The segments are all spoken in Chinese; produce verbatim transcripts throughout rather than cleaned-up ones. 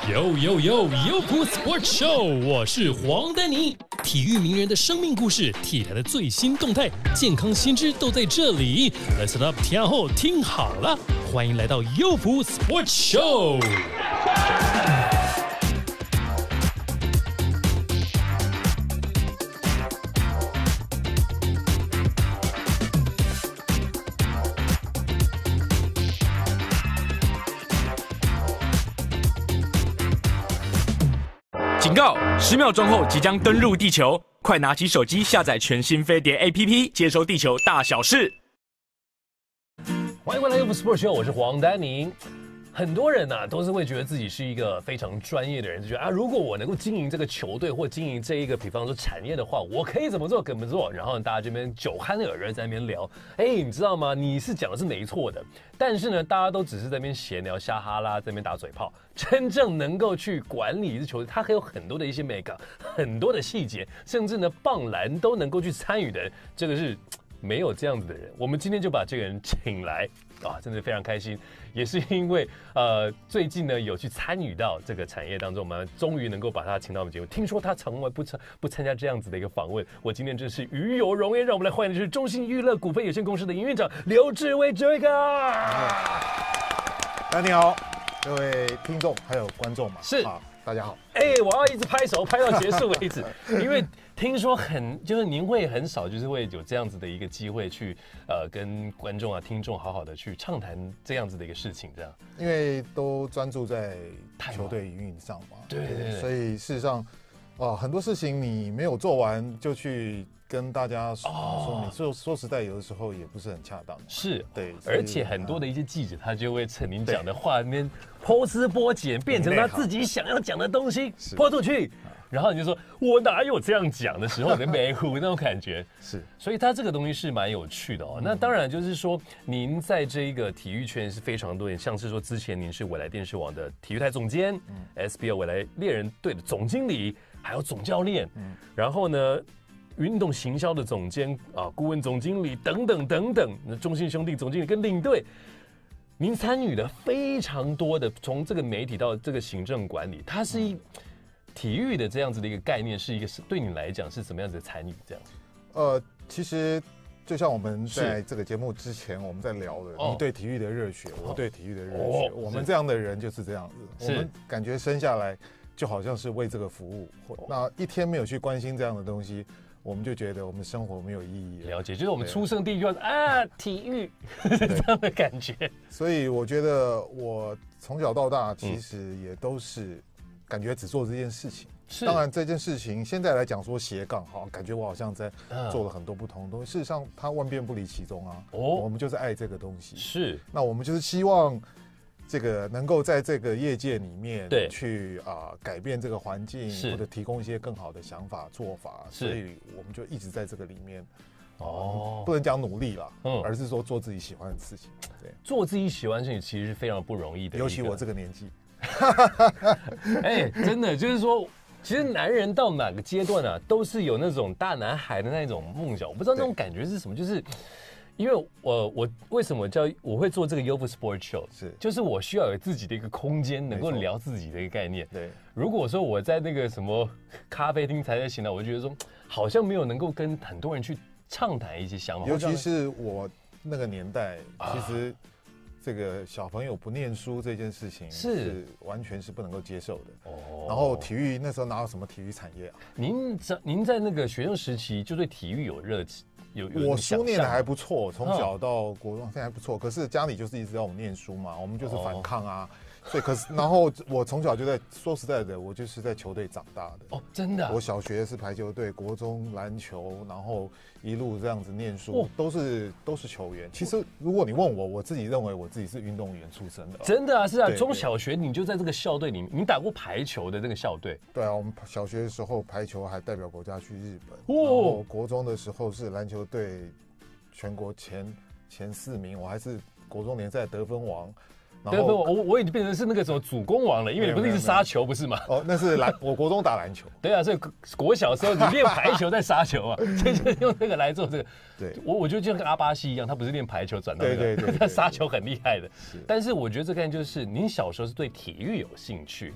呦呦呦优普 Sports Show， 我是黄丹妮。体育名人的生命故事，体坛的最新动态，健康新知都在这里。Let's up， 听后听好了，欢迎来到优普 Sports Show。 警告！十秒钟后即将登陆地球，快拿起手机下载全新飞碟 A P P， 接收地球大小事。 欢迎回来，优普 Sports Show， 我是黄丹妮。很多人呢、啊、都是会觉得自己是一个非常专业的人，就觉得啊，如果我能够经营这个球队或经营这一个，比方说产业的话，我可以怎么做，怎么做。然后大家这边酒酣耳热在那边聊，哎，你知道吗？你是讲的是没错的，但是呢，大家都只是在那边闲聊、瞎哈拉，在那边打嘴炮。真正能够去管理一支球队，它还有很多的一些美感，很多的细节，甚至呢，棒篮都能够去参与的人，这个是没有这样子的人。我们今天就把这个人请来。啊，真的非常开心，也是因为呃最近呢有去参与到这个产业当中，我们终于能够把他请到我们节目。听说他从来不参不参加这样子的一个访问，我今天真是与有荣焉。让我们来欢迎的是中信娱乐股份有限公司的营运长刘志威志威哥。 大家你好，各位听众还有观众嘛， 是啊，大家好。 哎、欸，我要一直拍手拍到结束为止，因为听说很就是您会很少就是会有这样子的一个机会去呃跟观众啊听众好好的去畅谈这样子的一个事情，这样。 因为都专注在球队营运上嘛， 对对 对, 对， 所以事实上，啊，很多事情你没有做完就去跟大家说，哦、说你说说实在有的时候也不是很恰当。 是， 对， 而且很多的一些记者他就会趁您讲的话那边剖丝剥茧，变成他自己想要讲的东西泼出去。然后你就说，我哪有这样讲的时候的美虎那种感觉是，所以他这个东西是蛮有趣的哦。嗯、那当然就是说，您在这一个体育圈是非常多年，像是说之前您是未来电视网的体育台总监、嗯、S B L 未来猎人队的总经理，还有总教练，嗯、然后呢，运动行销的总监啊，顾问总经理等等等等，中信兄弟总经理跟领队。您参与了非常多的，从这个媒体到这个行政管理，它是一。嗯体育的这样子的一个概念，是一个是对你来讲是什么样子的参与？这样， 呃，其实就像我们在这个节目之前我们在聊的，哦、你对体育的热血，我对体育的热血，哦、我们这样的人就是这样子，我们感觉生下来就好像是为这个服务，那一天没有去关心这样的东西，我们就觉得我们生活没有意义了。 了解，就是我们出生第一句话啊，体育这样的感觉。 所以我觉得我从小到大其实也都是。感觉只做这件事情，当然这件事情现在来讲说斜杠哈，感觉我好像在做了很多不同的东西。事实上，它万变不离其宗啊。哦，我们就是爱这个东西。是，那我们就是希望这个能够在这个业界里面去啊、呃、改变这个环境，或者提供一些更好的想法做法。所以我们就一直在这个里面。哦，不能讲努力啦，嗯，而是说做自己喜欢的事情。对， 做自己喜欢的事情其实是非常不容易的， 尤其我这个年纪。 哎、欸，真的就是说，其实男人到哪个阶段啊，都是有那种大男孩的那种梦想。我不知道那种感觉是什么，就是因为我我为什么叫我会做这个 Youth Sports Show， 是就是我需要有自己的一个空间，能够聊自己的一个概念。对，如果说我在那个什么咖啡厅才在行呢，我就觉得说好像没有能够跟很多人去畅谈一些想法， 尤其是我那个年代，其实。啊这个小朋友不念书这件事情是完全是不能够接受的。哦，然后体育那时候哪有什么体育产业啊？ 您在您在那个学生时期就对体育有热情，有有我书念的还不错，从小到国中现在还不错。可是家里就是一直要我们念书嘛，我们就是反抗啊。哦所以可是，然后我从小就在说实在的，我就是在球队长大的。哦， 真的、啊。 我小学是排球队，国中篮球，然后一路这样子念书，哦、都是都是球员。其实如果你问我，我自己认为我自己是运动员出身的。 真的啊，是啊，中小学你就在这个校队里面，你打过排球的那个校队。 对啊，我们小学的时候排球还代表国家去日本。哦。然后国中的时候是篮球队全国前前四名，我还是国中联赛得分王。 得分我我已经变成是那个什么主攻王了，因为你不是一直杀球不是吗？ 哦，那是篮，我国中打篮球。 对啊，所以国小的时候你练排球在杀球啊，所以就用这个来做这个。对，我我觉得就跟阿巴西一样，他不是练排球转到那个，他杀球很厉害的。但是我觉得这个概念就是，您小时候是对体育有兴趣，嗯，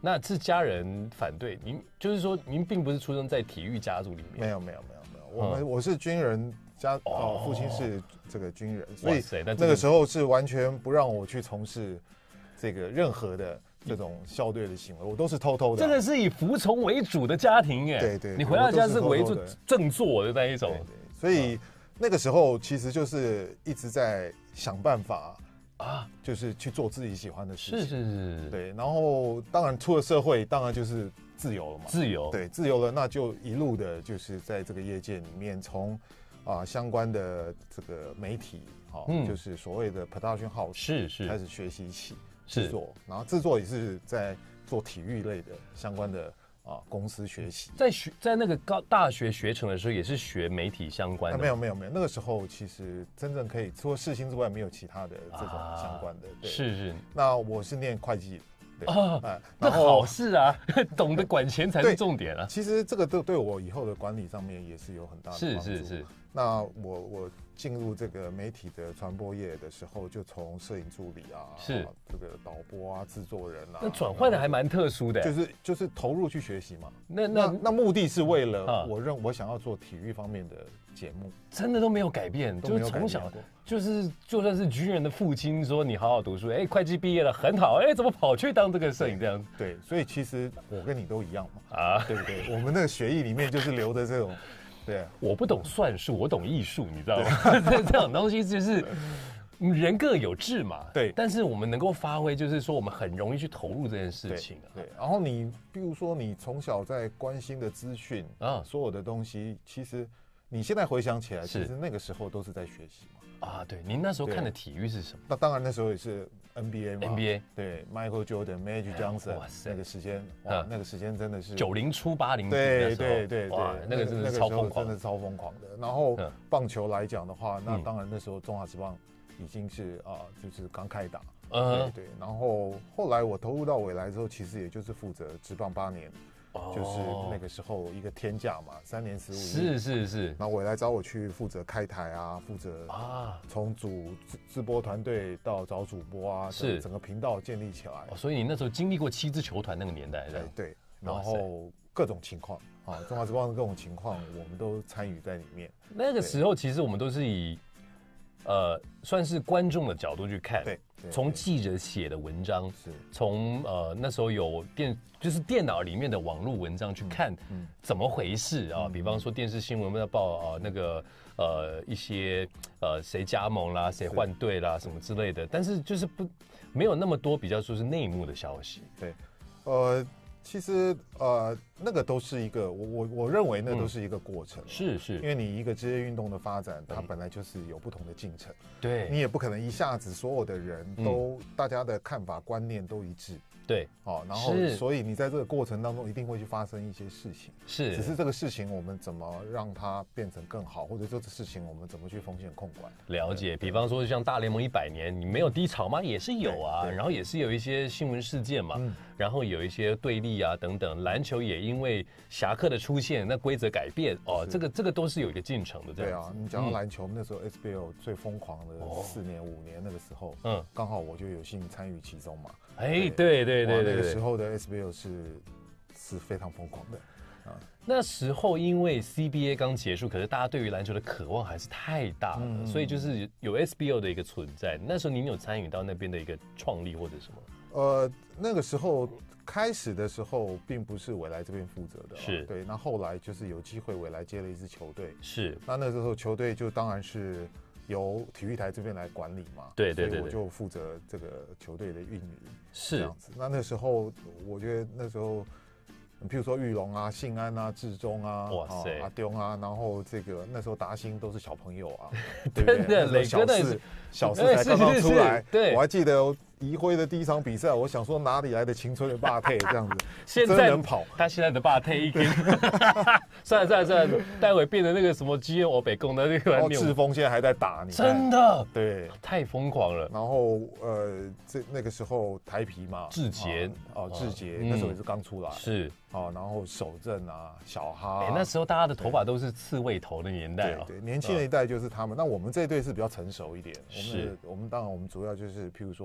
那是家人反对您，就是说您并不是出生在体育家族里面。 没有没有没有没有，我们、嗯、我是军人家，哦，父亲是这个军人，所以那个时候是完全不让我去从事这个任何的这种校队的行为，我都是偷偷的、啊。 这个是以服从为主的家庭耶， 对 对, 对， 你回到家是为主正坐的那一种， 对对，所以那个时候其实就是一直在想办法。啊，就是去做自己喜欢的事情， 是是是， 对。然后当然出了社会，当然就是自由了嘛， 自由， 对，自由了，那就一路的就是在这个业界里面，从啊相关的这个媒体，哈、嗯，就是所谓的 production house， 是是开始学习起制作，然后制作也是在做体育类的相关的。啊，公司学习， 在学在那个高大学学成的时候，也是学媒体相关的、 啊。没有没有没有，那个时候其实真正可以除了世新之外，没有其他的这种相关的。啊、对是是。 那我是念会计的，对啊，哎、那好事啊，懂得管钱才是重点啊。 其实这个对对我以后的管理上面也是有很大的帮助。 是是是。 那我我进入这个媒体的传播业的时候，就从摄影助理啊， 是这个导播啊、制作人啊， 那转换的还蛮特殊的， 就是就是投入去学习嘛。 那那那, 那目的是为了我认我想要做体育方面的节目， 真的都没有改变，就是从小就是就算是军人的父亲说你好好读书，哎，会计毕业了很好，哎，怎么跑去当这个摄影这样？ 对，所以其实我跟你都一样嘛，啊，对不对？我们那个血液里面就是流的这种。对， 我不懂算术，我懂艺术，你知道吗？这种东西就是人各有志嘛。 对， 但是我们能够发挥，就是说我们很容易去投入这件事情、啊。 对，对然后你比如说你从小在关心的资讯啊，所有的东西，其实你现在回想起来，其实那个时候都是在学习嘛。 啊，对，您那时候看的体育是什么？ 那当然那时候也是 N B A 嘛 ，N B A 对 ，Michael Jordan、Magic Johnson， 哇塞，那个时间，哇，那个时间真的是九零初八零对对对对， 那个真的是超疯狂， 真的是超疯狂的。然后棒球来讲的话，那当然那时候中华职棒已经是啊，就是刚开打，对对。然后后来我投入到未来之后，其实也就是负责职棒八年。就是那个时候一个天价嘛，三年十五日，是是是。 然后我来找我去负责开台啊，负责啊，从组直播团队到找主播啊，是整个频道建立起来、 哦。所以你那时候经历过七支球团那个年代， 对对。然后各种情况啊，中华职棒的各种情况，我们都参与在里面。 那个时候其实我们都是以呃算是观众的角度去看， 对。 从记者写的文章，是从呃那时候有电就是电脑里面的网络文章去看怎么回事啊，比方说电视新闻要报啊那个呃一些呃谁加盟啦，谁换队啦什么之类的，但是就是不没有那么多比较说是内幕的消息。 对，呃。其实呃，那个都是一个我我我认为那都是一个过程、嗯， 是是， 因为你一个职业运动的发展，它本来就是有不同的进程， 对， 你也不可能一下子所有的人都、嗯、大家的看法观念都一致， 对， 好、哦，然后所以你在这个过程当中一定会去发生一些事情， 是， 只是这个事情我们怎么让它变成更好，或者这个事情我们怎么去风险控管， 了解。比方说像大联盟一百年，你没有低潮吗？也是有啊，然后也是有一些新闻事件嘛。嗯然后有一些对立啊等等，篮球也因为侠客的出现，那规则改变哦，这个这个都是有一个进程的。这样对啊，你讲到篮球，嗯、那时候 S B L 最疯狂的四年、哦、五年那个时候，嗯，刚好我就有幸参与其中嘛。 哎，对对对对对， 那个时候的 S B L 是是非常疯狂的。啊、 那时候因为 C B A 刚结束，可是大家对于篮球的渴望还是太大了，嗯、所以就是有 S B L 的一个存在。那时候您有参与到那边的一个创立或者什么？ 呃，那个时候开始的时候，并不是未来这边负责的、哦， 是对。那后来就是有机会，未来接了一支球队， 是。 那那时候球队就当然是由体育台这边来管理嘛， 对对 对, 对， 所以我就负责这个球队的运营， 是这样子。那那时候，我觉得那时候。譬如说玉龙啊、信安啊、志忠啊、 哇塞、 阿丢啊，然后这个那时候达兴都是小朋友啊， 对不对？真的，磊哥那是小四才刚刚出来， 对， 我还记得宜辉的第一场比赛，我想说哪里来的青春的霸退这样子， 现在真能跑， 他现在的霸退一根，算了算了算了，待会变成那个什么基恩我北贡的那个， 然后志峰现在还在打，你真的， 对， 太疯狂了。 然后呃，这那个时候台啤嘛， 志杰哦，志杰那时候也是刚出来， 是。 哦，然后守正啊，小哈、啊欸，那时候大家的头发都是刺猬头的年代啊、哦， 对对，年轻的一代就是他们。那、嗯、我们这一队是比较成熟一点，我们我们当然我们主要就是譬如说宝儿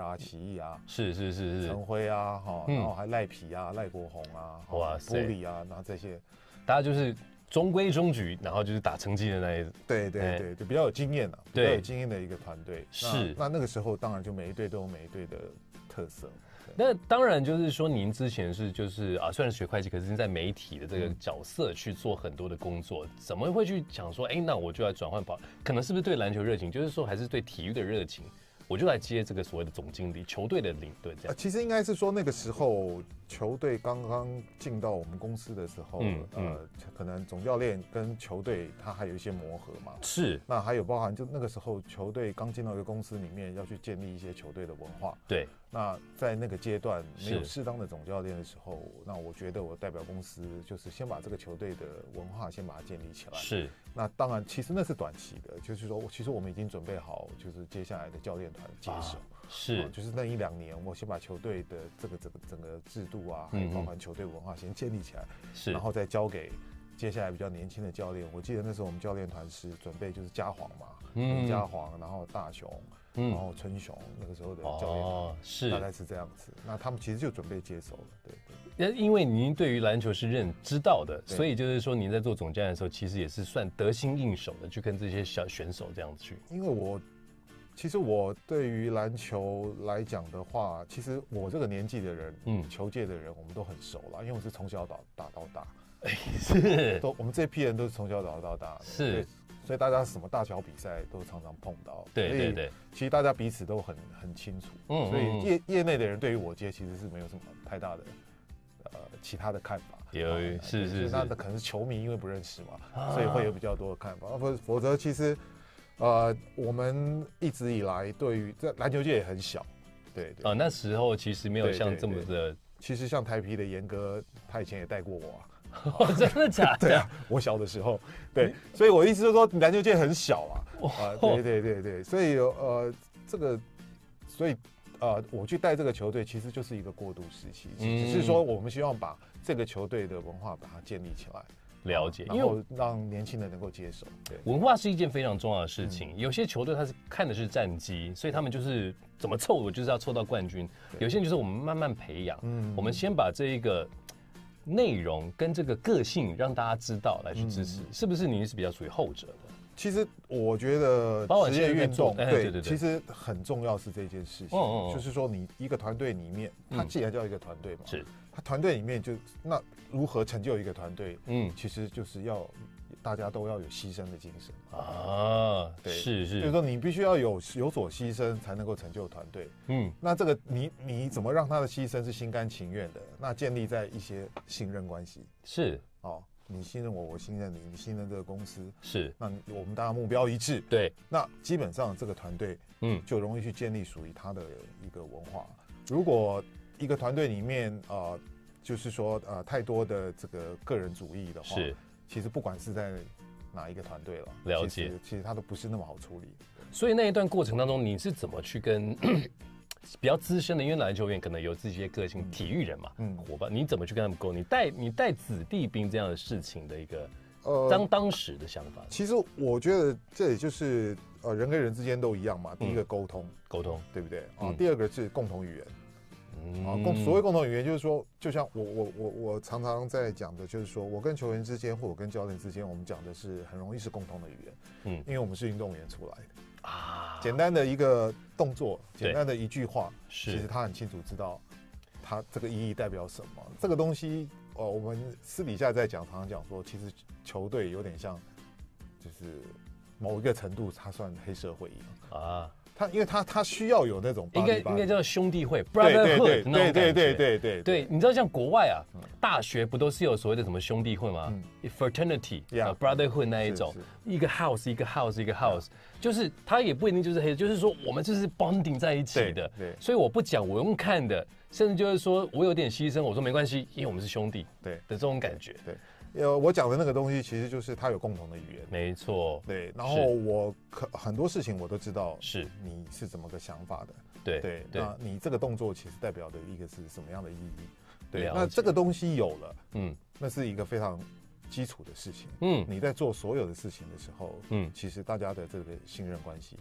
啊、齐毅啊， 是是是是， 陈辉啊，哈，然后还赖皮啊、赖国宏啊，哇，布里啊，然后这些， 大家就是中规中矩，然后就是打成绩的那一， 对对对，就比较有经验的，比较有经验的一个团队。是，那那个时候当然就每一队都有每一队的特色。 那当然就是说，您之前是就是啊，虽然是学会计，可是在媒体的这个角色去做很多的工作，怎么会去想说，哎，那我就要转换跑？可能是不是对篮球热情，就是说还是对体育的热情，我就来接这个所谓的总经理，球队的领队这样。 其实应该是说那个时候球队刚刚进到我们公司的时候，嗯嗯、呃，可能总教练跟球队他还有一些磨合嘛。 是。 那还有包含就那个时候球队刚进到一个公司里面，要去建立一些球队的文化。 对。 那在那个阶段没有适当的总教练的时候，那我觉得我代表公司就是先把这个球队的文化先把它建立起来。 是。 那当然，其实那是短期的，就是说，其实我们已经准备好，就是接下来的教练团接手。啊是、 哦，就是那一两年，我先把球队的这个整个整个制度啊，还有包含球队文化先建立起来，是，然后再交给接下来比较年轻的教练。我记得那时候我们教练团是准备就是嘉煌嘛，嗯，嘉煌，然后大雄，嗯，然后春雄，那个时候的教练团、哦、是大概是这样子。那他们其实就准备接手了，对对。因为您对于篮球是认知道的，所以就是说您在做总教练的时候，其实也是算得心应手的，去跟这些小选手这样子去。 因为我。其实我对于篮球来讲的话，其实我这个年纪的人，嗯，球界的人，我们都很熟了，因为我是从小打打到大， 哎，是， 都我们这批人都是从小打到大， 是， 所以大家什么大小比赛都常常碰到， 对对对， 其实大家彼此都很很清楚，嗯，所以业业内的人对于我接其实是没有什么太大的呃其他的看法， 有是是， 那可能是球迷因为不认识嘛，所以会有比较多的看法，否否则其实。呃，我们一直以来对于在篮球界也很小，对对啊，那时候其实没有像这么的，對對對其实像台啤的严哥，他以前也带过我啊， 哦、真的假的？ 对啊，我小的时候，对，所以我意思就是说篮球界很小啊，啊、呃，对对对对，所以呃，这个，所以呃，我去带这个球队其实就是一个过渡时期，嗯、只是说我们希望把这个球队的文化把它建立起来。 了解， 因为让年轻人能够接受。对， 文化是一件非常重要的事情。嗯、有些球队他是看的是战绩，所以他们就是怎么凑，我就是要凑到冠军。有些人就是我们慢慢培养，嗯，我们先把这一个内容跟这个个性让大家知道来去支持，嗯、是不是？您是比较属于后者的？ 其实我觉得职业运动，对对对，其实很重要是这件事情，哦哦就是说你一个团队里面，它既然叫一个团队嘛，是。他团队里面就那如何成就一个团队？嗯，其实就是要大家都要有牺牲的精神啊，对，是是， 就是说你必须要有有所牺牲才能够成就团队。嗯，那这个你你怎么让他的牺牲是心甘情愿的？那建立在一些信任关系是哦，你信任我，我信任你，你信任这个公司是， 那我们大家目标一致， 对， 那基本上这个团队嗯就容易去建立属于他的一个文化。如果一个团队里面啊、呃，就是说呃，太多的这个个人主义的话，是，其实不管是在哪一个团队了， 了解， 其实其实它都不是那么好处理。 所以那一段过程当中，你是怎么去跟比较资深的，因为篮球员可能有自己的个性，嗯、体育人嘛，嗯，伙伴，你怎么去跟他们沟？你带你带子弟兵这样的事情的一个呃当当时的想法。 其实我觉得这也就是呃人跟人之间都一样嘛，第一个沟通， 沟、嗯、通， 对不对啊？嗯、第二个是共同语言。啊，共所谓共同语言就是说，就像我我我我常常在讲的，就是说我跟球员之间，或我跟教练之间，我们讲的是很容易是共同的语言，嗯，因为我们是运动员出来的啊，简单的一个动作，简单的一句话，其实他很清楚知道他这个意义代表什么。这个东西，哦，我们私底下在讲，常常讲说，其实球队有点像，就是某一个程度，它算黑社会一样啊。他因为他他需要有那种应该应该叫兄弟会 brotherhood 那种感觉， 对对对对对，你知道像国外啊，大学不都是有所谓的什么兄弟会吗 ？fraternity 啊 brotherhood 那一种，一个 house 一个 house 一个 house， 就是他也不一定就是黑，就是说我们就是 bonding 在一起的。对，所以我不讲，我用看的，甚至就是说我有点牺牲，我说没关系，因为我们是兄弟，对的这种感觉。 对。呃，我讲的那个东西其实就是它有共同的语言， 没错， 对。然后我可很多事情我都知道，是你是怎么个想法的，对对。那你这个动作其实代表的一个是什么样的意义？对，那这个东西有了，嗯，那是一个非常基础的事情。嗯，你在做所有的事情的时候，嗯，其实大家的这个信任关系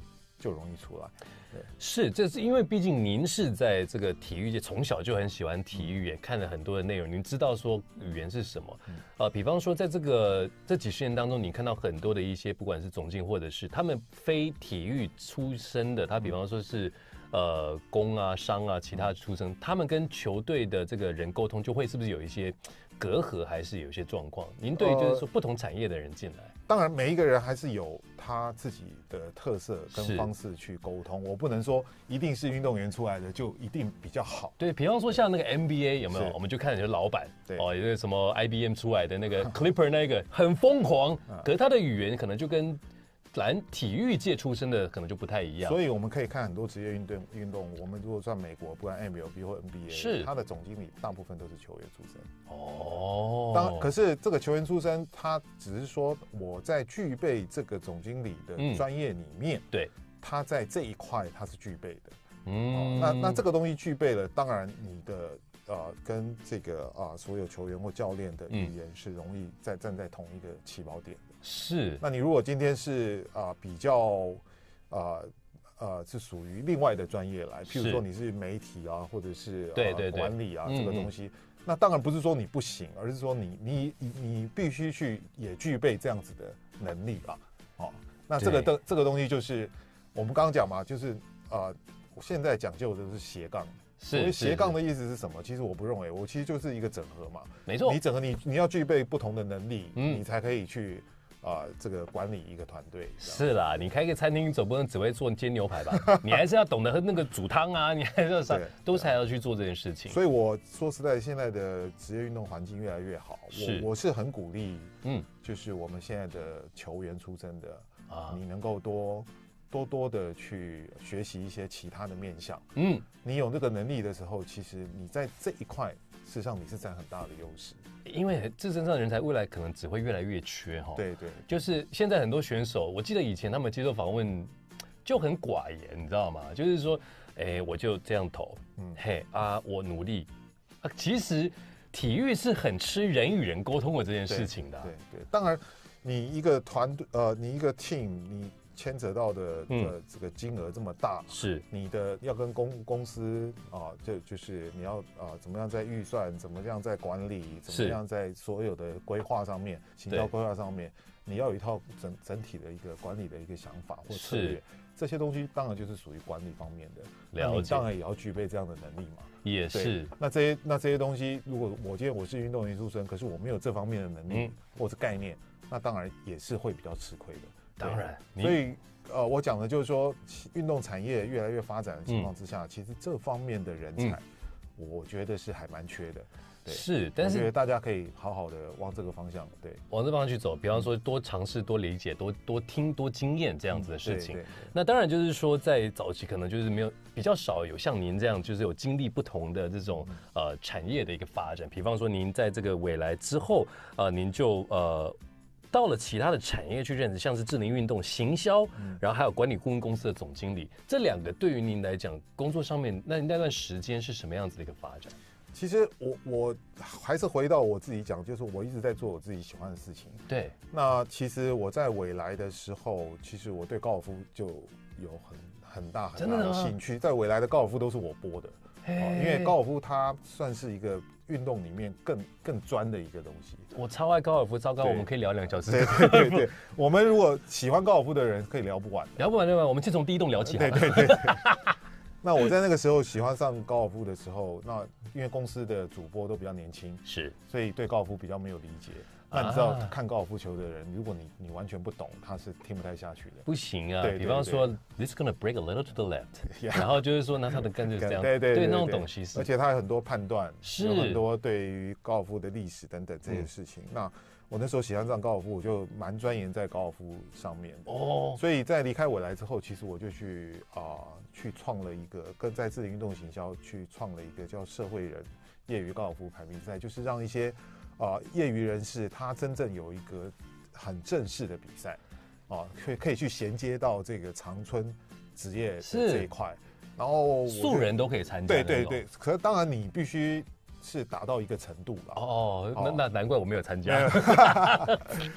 就容易出来。 是，这是因为毕竟您是在这个体育界，从小就很喜欢体育，也看了很多的内容，您知道说语言是什么。呃，比方说在这个这几十年当中，你看到很多的一些，不管是总经或者是他们非体育出身的，他比方说是呃工啊、商啊、其他出身，他们跟球队的这个人沟通，就会是不是有一些隔阂，还是有一些状况？您对就是说不同产业的人进来。 当然，每一个人还是有他自己的特色跟方式去沟通。我不能说一定是运动员出来的就一定比较好。 对，比方说像那个 N B A 有没有？我们就看就是老板， 对哦，有个什么 I B M 出来的那个 Clipper 那个很疯狂，可是他的语言可能就跟篮体育界出身的可能就不太一样。 所以我们可以看很多职业运动运动，我们如果算美国，不管 M L B 或 N B A， 是他的总经理大部分都是球员出身。 哦， 当可是这个球员出身，他只是说我在具备这个总经理的专业里面， 嗯、对， 他在这一块他是具备的。 嗯， 哦、那那这个东西具备了，当然你的呃跟这个啊、呃、所有球员或教练的语言是容易在站在同一个起跑点的。 是， 那你如果今天是啊、呃、比较呃呃是属于另外的专业来，譬如说你是媒体啊，或者是对对对管理啊嗯这个东西，那当然不是说你不行，而是说你你你你必须去也具备这样子的能力啦。哦，那这个的这个东西就是我们刚刚讲嘛，就是啊、呃，现在讲究的是斜杠。所谓斜杠的意思是什么？其实我不认为，我其实就是一个整合嘛。 没错， 你整合你你要具备不同的能力， 嗯， 你才可以去。啊、呃，这个管理一个团队是啦，你开个餐厅总不能只会做煎牛排吧？你还是要懂得那个煮汤啊，你还是要上都才要去做这件事情。 所以我说实在，现在的职业运动环境越来越好， 是我我是很鼓励， 嗯， 就是我们现在的球员出身的啊， 你能够多多多的去学习一些其他的面向， 嗯， 你有这个能力的时候，其实你在这一块事实上你是占很大的优势。 因为这身上的人才未来可能只会越来越缺哈。 对对， 就是现在很多选手，我记得以前他们接受访问就很寡言，你知道吗？就是说，哎、欸，我就这样投，嗯，嘿啊，我努力啊。其实体育是很吃人与人沟通的这件事情的、啊。 对 对, 对，当然你一个团队，呃，你一个 team， 你牵扯到的呃这个金额这么大， 是你的要跟公公司啊，就就是你要啊怎么样在预算，怎么样在管理，怎么样在所有的规划上面，行销规划上面，你要有一套整整体的一个管理的一个想法或策略，这些东西当然就是属于管理方面的， 了解， 你当然也要具备这样的能力嘛。 也是， 那这些那这些东西，如果我今天我是运动员出身，可是我没有这方面的能力、嗯、或者概念，那当然也是会比较吃亏的。 当然， 所以呃，我讲的就是说，运动产业越来越发展的情况之下，嗯、其实这方面的人才，嗯、我觉得是还蛮缺的。 是，但是我觉得大家可以好好的往这个方向，对， 往这方向去走。比方说，多尝试、多理解、多多听、多经验这样子的事情。 嗯、对对对， 那当然就是说，在早期可能就是没有比较少有像您这样，就是有经历不同的这种呃产业的一个发展。比方说，您在这个未来之后，呃，您就呃。到了其他的产业去认识，像是智能运动、行销，嗯、然后还有管理顾问公司的总经理，这两个对于您来讲，工作上面那那段时间是什么样子的一个发展？ 其实我我还是回到我自己讲，就是我一直在做我自己喜欢的事情。 对。 那其实我在未来的时候，其实我对高尔夫就有很很大很大的兴趣。在未来的高尔夫都是我播的，哦、因为高尔夫它算是一个运动里面更更专的一个东西。 我超爱高尔夫，糟糕，我们可以聊两小时。 对对对对，我们如果喜欢高尔夫的人可以聊不完， 聊不完对吧？我们先从第一栋聊起。 对对对对。那我在那个时候喜欢上高尔夫的时候，那因为公司的主播都比较年轻， 是， 所以对高尔夫比较没有理解。那你知道看高尔夫球的人，如果你你完全不懂，他是听不太下去的。 不行啊，比方说 ，this gonna break a little to the left， 然后就是说，那他的杆就是这样， 对对对那种东西是， 而且他有很多判断， 是有很多对于高尔夫的历史等等这些事情。那我那时候喜欢上高尔夫，我就蛮钻研在高尔夫上面哦。所以在离开未来之后，其实我就去啊、呃、去创了一个跟在智能运动行销去创了一个叫社会人业余高尔夫排名赛，就是让一些啊、呃、业余人士他真正有一个很正式的比赛啊，可以可以去衔接到这个长春职业的这一块，然后素人都可以参加。 对对对，可是当然你必须是达到一个程度了。 哦，那那难怪我没有参加。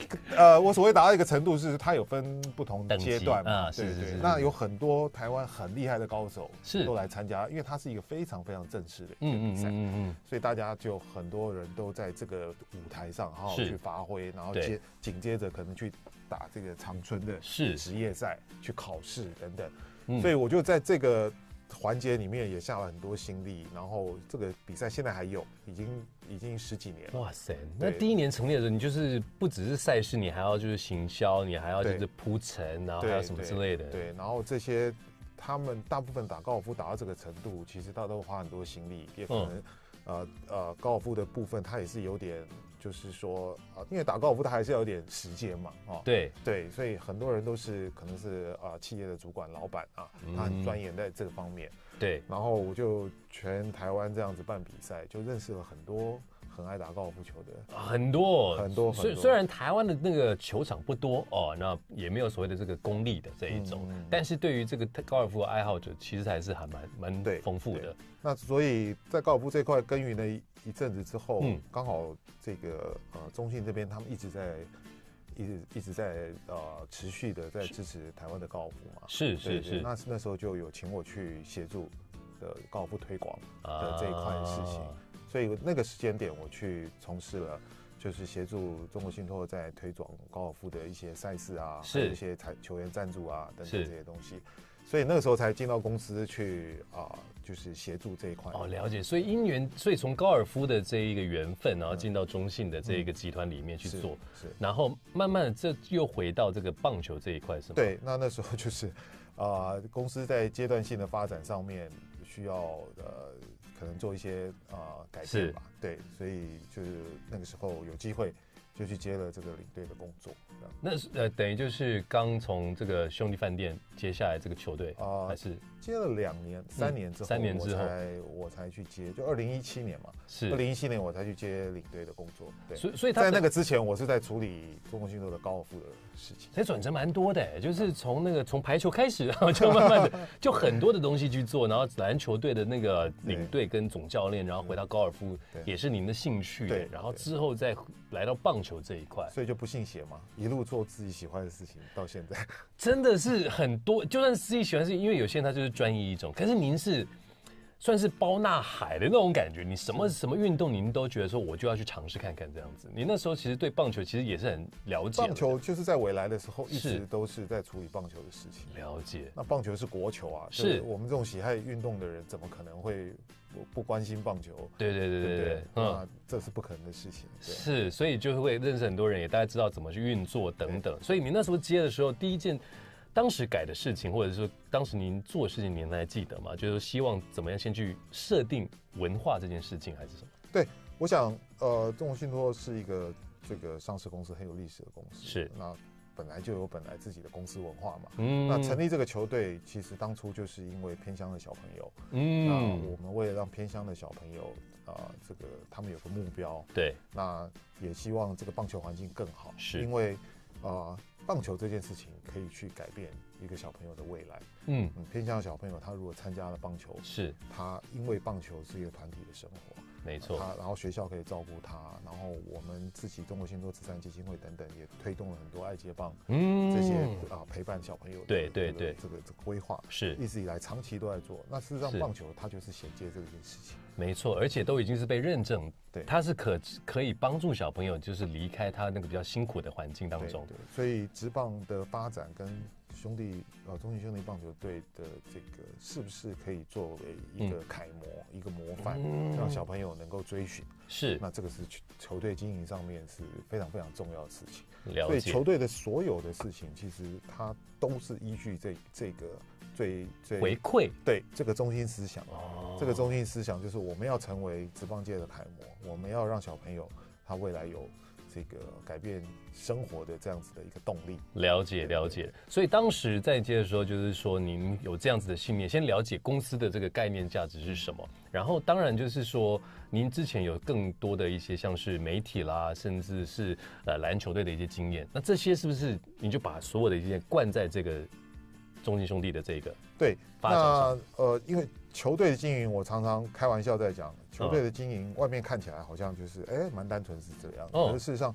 呃，我所谓达到一个程度是，它有分不同阶段嘛， 啊， 对对。 是是是那有很多台湾很厉害的高手是都来参加，因为它是一个非常非常正式的一个嗯比赛， 嗯嗯嗯， 所以大家就很多人都在这个舞台上好好去发挥，然后接紧接着可能去打这个长春的职业赛，去考试等等。嗯、所以我就在这个环节里面也下了很多心力，然后这个比赛现在还有，已经已经十几年了。 哇塞！那第一年成立的时候，你就是不只是赛事，你还要就是行销，你还要就是铺陈，然后还有什么之类的。 对，对然后这些他们大部分打高尔夫打到这个程度，其实他都花很多心力，也可能、嗯、呃呃高尔夫的部分，他也是有点。就是说啊，因为打高尔夫它还是要有点时间嘛，哦， 对对，所以很多人都是可能是啊企业的主管、老板啊，他很钻研在这个方面。 对， 然后我就全台湾这样子办比赛，就认识了很多很爱打高尔夫球的， 很多很多。 虽虽然台湾的那个球场不多哦，那也没有所谓的这个公立的这一种，嗯、但是对于这个高尔夫的爱好者，其实还是还蛮蛮丰富的。 那所以在高尔夫这块耕耘了一一阵子之后，嗯，刚好这个呃中信这边他们一直在一直一直在呃持续的在支持台湾的高尔夫嘛， 是是是。 那那时候就有请我去协助的高尔夫推广的这一块事情，啊、所以那个时间点我去从事了。就是协助中国信托在推广高尔夫的一些赛事啊，还有一些球员赞助啊等等这些东西，所以那个时候才进到公司去啊、呃，就是协助这一块。 哦，了解。所以因缘，所以从高尔夫的这一个缘分，然后进到中信的这一个集团里面去做，嗯、是, 是。然后慢慢的这又回到这个棒球这一块，是吗？ 对，那那时候就是啊、呃，公司在阶段性的发展上面需要呃。可能做一些啊、呃、改变吧，对，所以就是那个时候有机会就去接了这个领队的工作。 那呃等于就是刚从这个兄弟饭店接下来这个球队啊、呃，还是接了两年、三年之后， 三年之后我才我才去接，就二零一七年嘛， 是二零一七年我才去接领队的工作。对， 所以所以在那个之前，我是在处理中国信托的高尔夫的事情。 所以转折蛮多的，就是从那个从排球开始，然后就慢慢的就很多的东西去做，然后篮球队的那个领队跟总教练，然后回到高尔夫也是您的兴趣，对，然后之后再来到棒球这一块， 所以就不信邪嘛，一路做自己喜欢的事情到现在， 真的是很多，就算自己喜欢的事情，因为有些人他就是专一一种，可是您是算是包纳海的那种感觉，你什么什么运动您都觉得说我就要去尝试看看这样子。你那时候其实对棒球其实也是很了解， 棒球就是在未来的时候一直都是在处理棒球的事情。 了解， 那棒球是国球啊，是我们这种喜爱运动的人怎么可能会不关心棒球？ 对对对对 对, 对， 那这是不可能的事情。 是，所以就会认识很多人，也大概知道怎么去运作等等。所以你那时候接的时候，第一件当时改的事情，或者说当时您做的事情，您还记得吗？就是希望怎么样先去设定文化这件事情，还是什么？ 对，我想，呃，中国信托是一个这个上市公司，很有历史的公司。 是， 那本来就有本来自己的公司文化嘛。嗯。那成立这个球队，其实当初就是因为偏乡的小朋友。嗯。那我们为了让偏乡的小朋友啊、呃，这个他们有个目标。 对。 那也希望这个棒球环境更好。 是。 因为啊。呃棒球这件事情可以去改变一个小朋友的未来。嗯嗯，偏向的小朋友，他如果参加了棒球， 是他因为棒球是一个团体的生活， 没错。 他然后学校可以照顾他，然后我们自己中国信托慈善基金会等等也推动了很多爱接棒，嗯，这些啊陪伴小朋友的对对对这个这个规划是一直以来长期都在做。那事实上棒球它就是衔接这件事情， 没错，而且都已经是被认证， 对， 它是可可以帮助小朋友就是离开他那个比较辛苦的环境当中。 对，所以职棒的发展跟兄弟呃中信兄弟棒球队的这个是不是可以作为一个楷模、嗯、一个模范，嗯、让小朋友能够追寻？ 是， 那这个是球队经营上面是非常非常重要的事情。 了解。 所以球队的所有的事情，其实它都是依据这这个最最回馈， 对这个中心思想。哦，这个中心思想就是我们要成为职棒界的楷模，我们要让小朋友他未来有这个改变生活的这样子的一个动力。 了解了解。所以当时在接的时候，就是说您有这样子的信念，先了解公司的这个概念价值是什么，然后当然就是说您之前有更多的一些像是媒体啦，甚至是呃篮球队的一些经验，那这些是不是你就把所有的一些灌在这个中信兄弟的这个对发展上？那呃，因为球队的经营，我常常开玩笑在讲，球队的经营、嗯、外面看起来好像就是哎蛮单纯是这样，可、哦、是事实上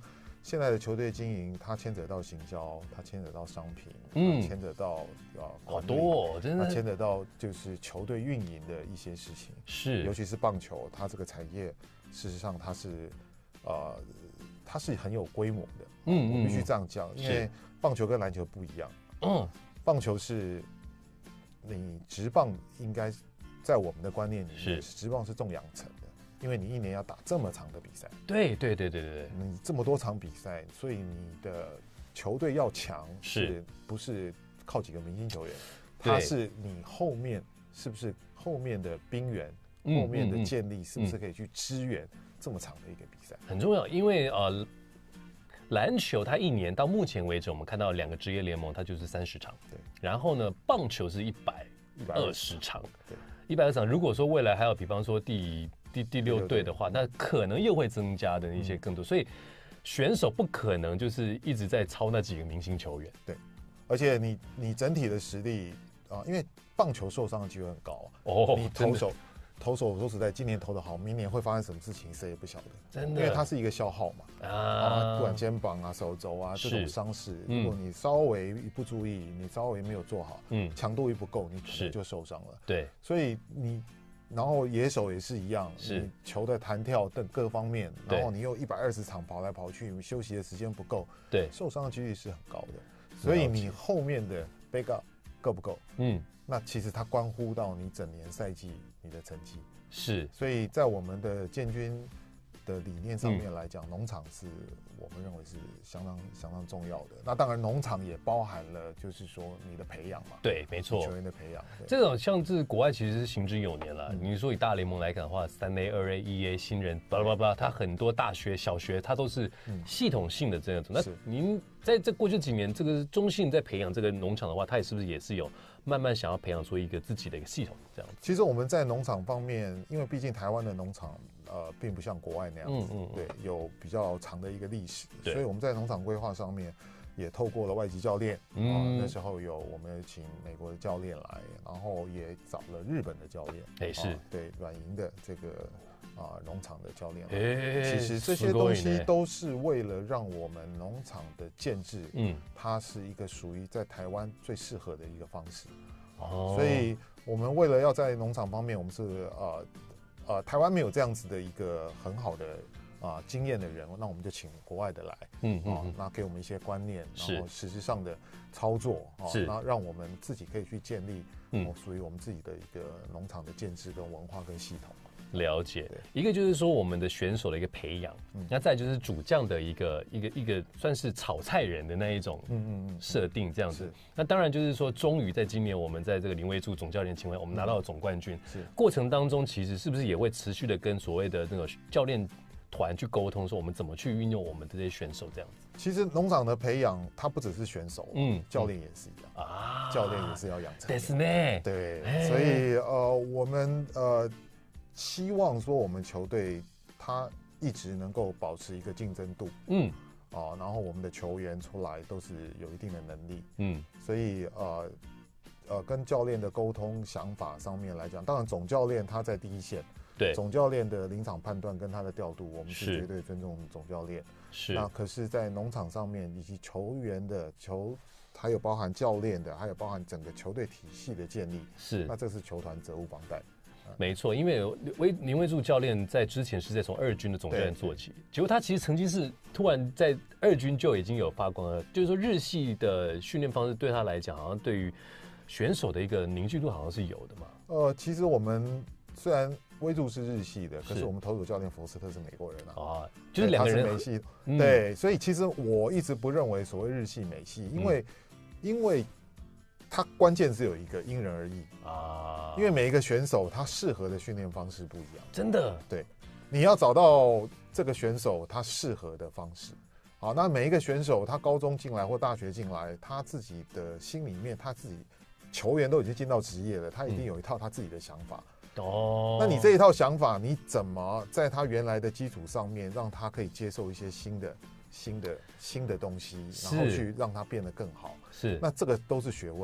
现在的球队经营，它牵扯到行销，它牵扯到商品， 嗯， 牵扯到啊好多、哦，真的， 它牵扯到就是球队运营的一些事情， 是， 尤其是棒球，它这个产业，事实上它是呃，它是很有规模的，嗯，我必须这样讲，因为棒球跟篮球不一样，嗯，棒球是你职棒应该在我们的观念里面，职棒是重养成的。因为你一年要打这么长的比赛， 对对对对对， 你这么多场比赛，所以你的球队要强，是不是靠几个明星球员？它是你后面是不是后面的兵源，嗯、后面的建立是不是可以去支援这么长的一个比赛？ 很重要，因为呃，篮球它一年到目前为止，我们看到两个职业联盟，它就是三十场，对。然后呢，棒球是一百一百二十场，对，一百二十场。如果说未来还有，比方说第第第六队的话，那可能又会增加的一些更多，所以选手不可能就是一直在操那几个明星球员。 对，而且你你整体的实力啊，因为棒球受伤的机会很高哦。你投手投手说实在，今年投得好，明年会发生什么事情，谁也不晓得。真的，因为它是一个消耗嘛啊，不管肩膀啊、手肘啊这种伤势，如果你稍微一不注意，你稍微没有做好，嗯，强度一不够，你可能就受伤了。 对， 所以你。然后野手也是一样，是球的弹跳等各方面，然后你又一百二十场跑来跑去，休息的时间不够，对，受伤的几率是很高的。所以你后面的 backup 够不够？嗯，那其实它关乎到你整年赛季你的成绩。 是， 所以在我们的建军的理念上面来讲，嗯、农场是我们认为是相当相当重要的。那当然，农场也包含了就是说你的培养嘛， 对，没错， 球员的培养。 这种像是国外其实是行之有年了。嗯、你说以大联盟来讲的话，三 A、二 A、一 A 新人，巴拉巴拉，它很多大学、小学它都是系统性的这样子。嗯、那您在这过去几年，这个中信在培养这个农场的话，它也是不是也是有慢慢想要培养出一个自己的一个系统这样子？ 其实我们在农场方面，因为毕竟台湾的农场。呃，并不像国外那样子，嗯嗯对，有比较长的一个历史，所以我们在农场规划上面也透过了外籍教练，嗯、啊，那时候有我们请美国的教练来，然后也找了日本的教练， 哎、欸、是、 啊，对，软银的这个啊农场的教练，哎、欸，其实这些东西都是为了让我们农场的建制，嗯，它是一个属于在台湾最适合的一个方式，哦，所以我们为了要在农场方面，我们是呃。呃，台湾没有这样子的一个很好的啊、呃、经验的人，那我们就请国外的来，嗯嗯、啊，那给我们一些观念，然后实质上的操作啊，那让我们自己可以去建立，嗯，属于我们自己的一个农场的建制跟文化跟系统。 了解，一个就是说我们的选手的一个培养，嗯、那再就是主将的一个一个一个算是炒菜人的那一种设定这样子。嗯嗯嗯、那当然就是说，终于在今年我们在这个林威助总教练情况下，我们拿到了总冠军。是过程当中，其实是不是也会持续的跟所谓的那个教练团去沟通，说我们怎么去运用我们这些选手这样子？ 其实农场的培养，它不只是选手，嗯，教练也是一样啊，教练也是要养成的。 是呢， 对，所以呃，我们呃。希望说我们球队他一直能够保持一个竞争度，嗯，啊，然后我们的球员出来都是有一定的能力，嗯，所以呃呃跟教练的沟通想法上面来讲，当然总教练他在第一线，对，总教练的临场判断跟他的调度，我们是绝对尊重总教练，是。那可是，在农场上面以及球员的球，还有包含教练的，还有包含整个球队体系的建立，是。那这是球团责无旁贷。 没错，因为威林威助教练在之前是在从二军的总教练做起，结果他其实曾经是突然在二军就已经有发光了，就是说日系的训练方式对他来讲，好像对于选手的一个凝聚度好像是有的嘛。 呃，其实我们虽然威助是日系的，可是我们投手教练佛斯特是美国人啊，啊就是两个人他是美系，嗯、对，所以其实我一直不认为所谓日系美系，因为、嗯、因为。它关键是有一个因人而异啊，因为每一个选手他适合的训练方式不一样， 真的。 对，你要找到这个选手他适合的方式。好，那每一个选手他高中进来或大学进来，他自己的心里面，他自己球员都已经进到职业了，他一定有一套他自己的想法。哦、嗯，那你这一套想法，你怎么在他原来的基础上面，让他可以接受一些新的？新的新的东西，然后去让它变得更好，是那这个都是学问啊。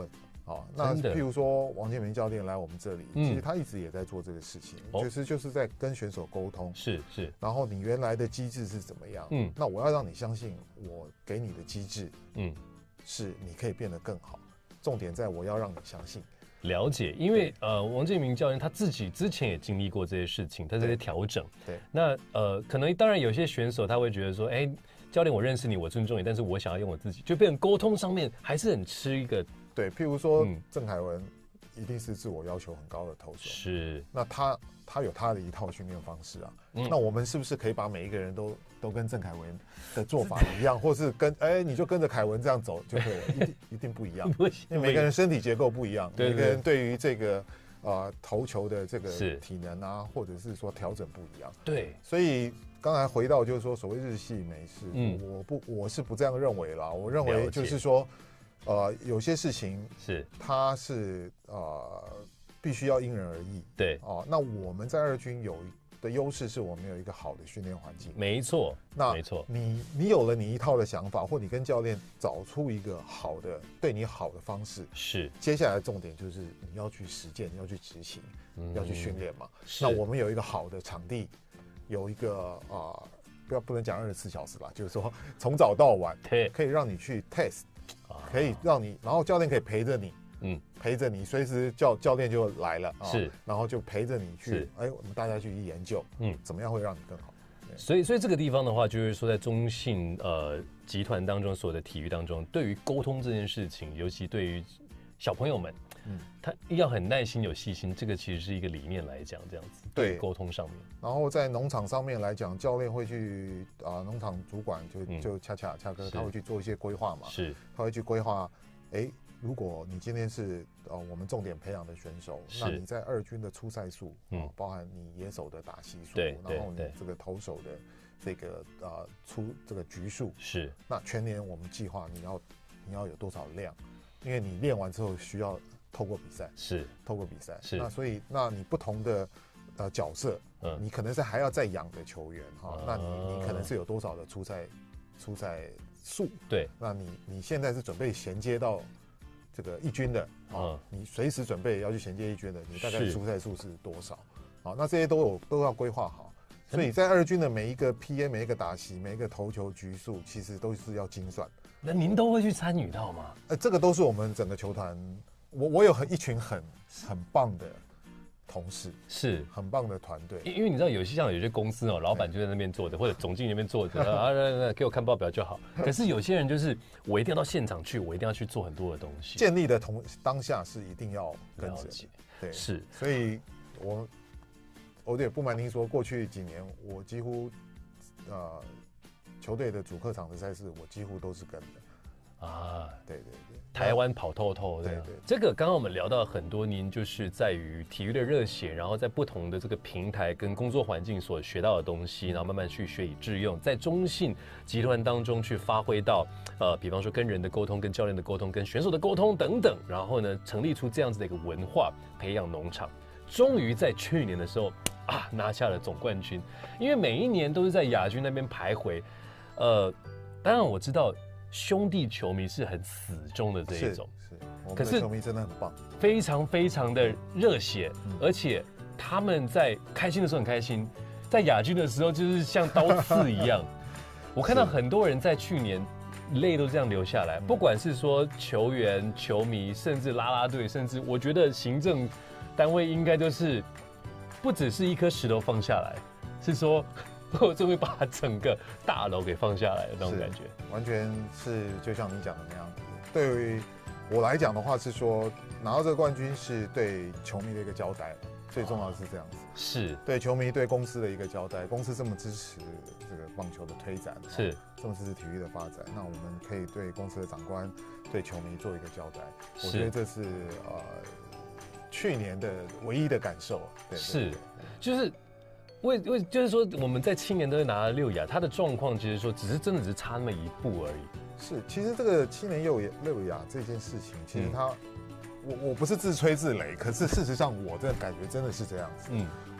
好，那譬如说王建民教练来我们这里，嗯、其实他一直也在做这个事情，哦、就是就是在跟选手沟通， 是是。 然后你原来的机制是怎么样？嗯，那我要让你相信我给你的机制，嗯，是你可以变得更好。重点在我要让你相信。 了解，因为呃，王建民教练他自己之前也经历过这些事情，他这些调整。 对。 那呃，可能当然有些选手他会觉得说，哎，教练我认识你，我尊重你，但是我想要用我自己，就变成沟通上面还是很吃一个。 对，譬如说、嗯、郑凯文一定是自我要求很高的投手， 是。 那他他有他的一套训练方式啊。嗯、那我们是不是可以把每一个人都都跟郑凯文的做法一样，或是跟哎你就跟着凯文这样走就可以了？一定一定不一样，因为每个人身体结构不一样， 对对对， 每个人对于这个呃投球的这个体能啊，或者是说调整不一样。 对， 所以刚才回到就是说所谓日系美式，嗯，我不我是不这样认为啦，我认为就是说。呃，有些事情是它是呃必须要因人而异， 对哦、呃。那我们在二军有的优势是我们有一个好的训练环境， 没错。 那没错， 你你有了你一套的想法，或你跟教练找出一个好的对你好的方式， 是接下来的重点就是你要去实践，你要去执行，嗯、要去训练嘛。那我们有一个好的场地，有一个啊、呃，不要不能讲二十四小时吧，就是说从早到晚，可以让你去 test。可以让你，然后教练可以陪着你，嗯，陪着你，随时教教练就来了， 是， 然后就陪着你去，哎，我们大家去研究，嗯，怎么样会让你更好？ 所以，所以这个地方的话，就是说，在中信呃集团当中，所有的体育当中，对于沟通这件事情，尤其对于小朋友们，嗯，他要很耐心、有细心，这个其实是一个理念来讲，这样子，对沟通上面。 然后在农场上面来讲，教练会去啊、呃，农场主管就、嗯、就恰恰恰哥，他会去做一些规划嘛， 是， 他会去规划，哎，如果你今天是呃我们重点培养的选手，那你在二军的出赛数，嗯、呃，包含你野手的打席数， 对， 然后你这个投手的这个呃出这个局数， 是， 那全年我们计划你要你要有多少量，因为你练完之后需要透过比赛， 是， 透过比赛， 是， 那所以那你不同的呃角色。嗯，你可能是还要再养的球员哈，啊、那你你可能是有多少的出赛出赛数？ 对， 那你你现在是准备衔接到这个一军的啊，嗯、你随时准备要去衔接一军的，你大概出赛数是多少？好，那这些都有都要规划好。所以在二军的每一个 P A、每一个打席、每一个投球局数，其实都是要精算。 那您都会去参与到吗？ 呃，这个都是我们整个球团，我我有很一群很很棒的。同事是很棒的团队， 因为你知道有些像有些公司哦，老板就在那边坐着，或者总经理那边坐着啊，给我看报表就好。可是有些人就是我一定要到现场去，我一定要去做很多的东西。 建立的同当下是一定要跟着，对， 是。 所以我我也不瞒您说，过去几年我几乎呃球队的主客场的赛事，我几乎都是跟的。啊，对对对， 台湾跑透透， 对对， 这个刚刚我们聊到很多，您就是在于体育的热血，然后在不同的这个平台跟工作环境所学到的东西，然后慢慢去学以致用，在中信集团当中去发挥到，呃，比方说跟人的沟通、跟教练的沟通、跟选手的沟通等等，然后呢，成立出这样子的一个文化，培养农场，终于在去年的时候啊拿下了总冠军，因为每一年都是在亚军那边徘徊，呃，当然我知道。兄弟球迷是很死忠的这一种， 是，是我们的球迷真的很棒， 非常非常的热血，嗯、而且他们在开心的时候很开心，在亚军的时候就是像刀刺一样。我看到很多人在去年泪都这样流下来，不管是说球员、球迷，甚至啦啦队，甚至我觉得行政单位应该都是不只是一颗石头放下来，是说。我就会把整个大楼给放下来的那种感觉， 完全是就像你讲的那样子。对于我来讲的话，是说拿到这个冠军是对球迷的一个交代，最重要的是这样子， 是对球迷、对公司的一个交代。公司这么支持这个棒球的推展， 是这么支持体育的发展，那我们可以对公司的长官、对球迷做一个交代。我觉得这是呃去年的唯一的感受。对， 是，就是。为为就是说，我们在七年都会拿了六亚，他的状况其实说只是真的只是差那么一步而已。 是，其实这个七年六亚六亚这件事情，其实他，嗯、我我不是自吹自擂，可是事实上我真的感觉真的是这样子。嗯，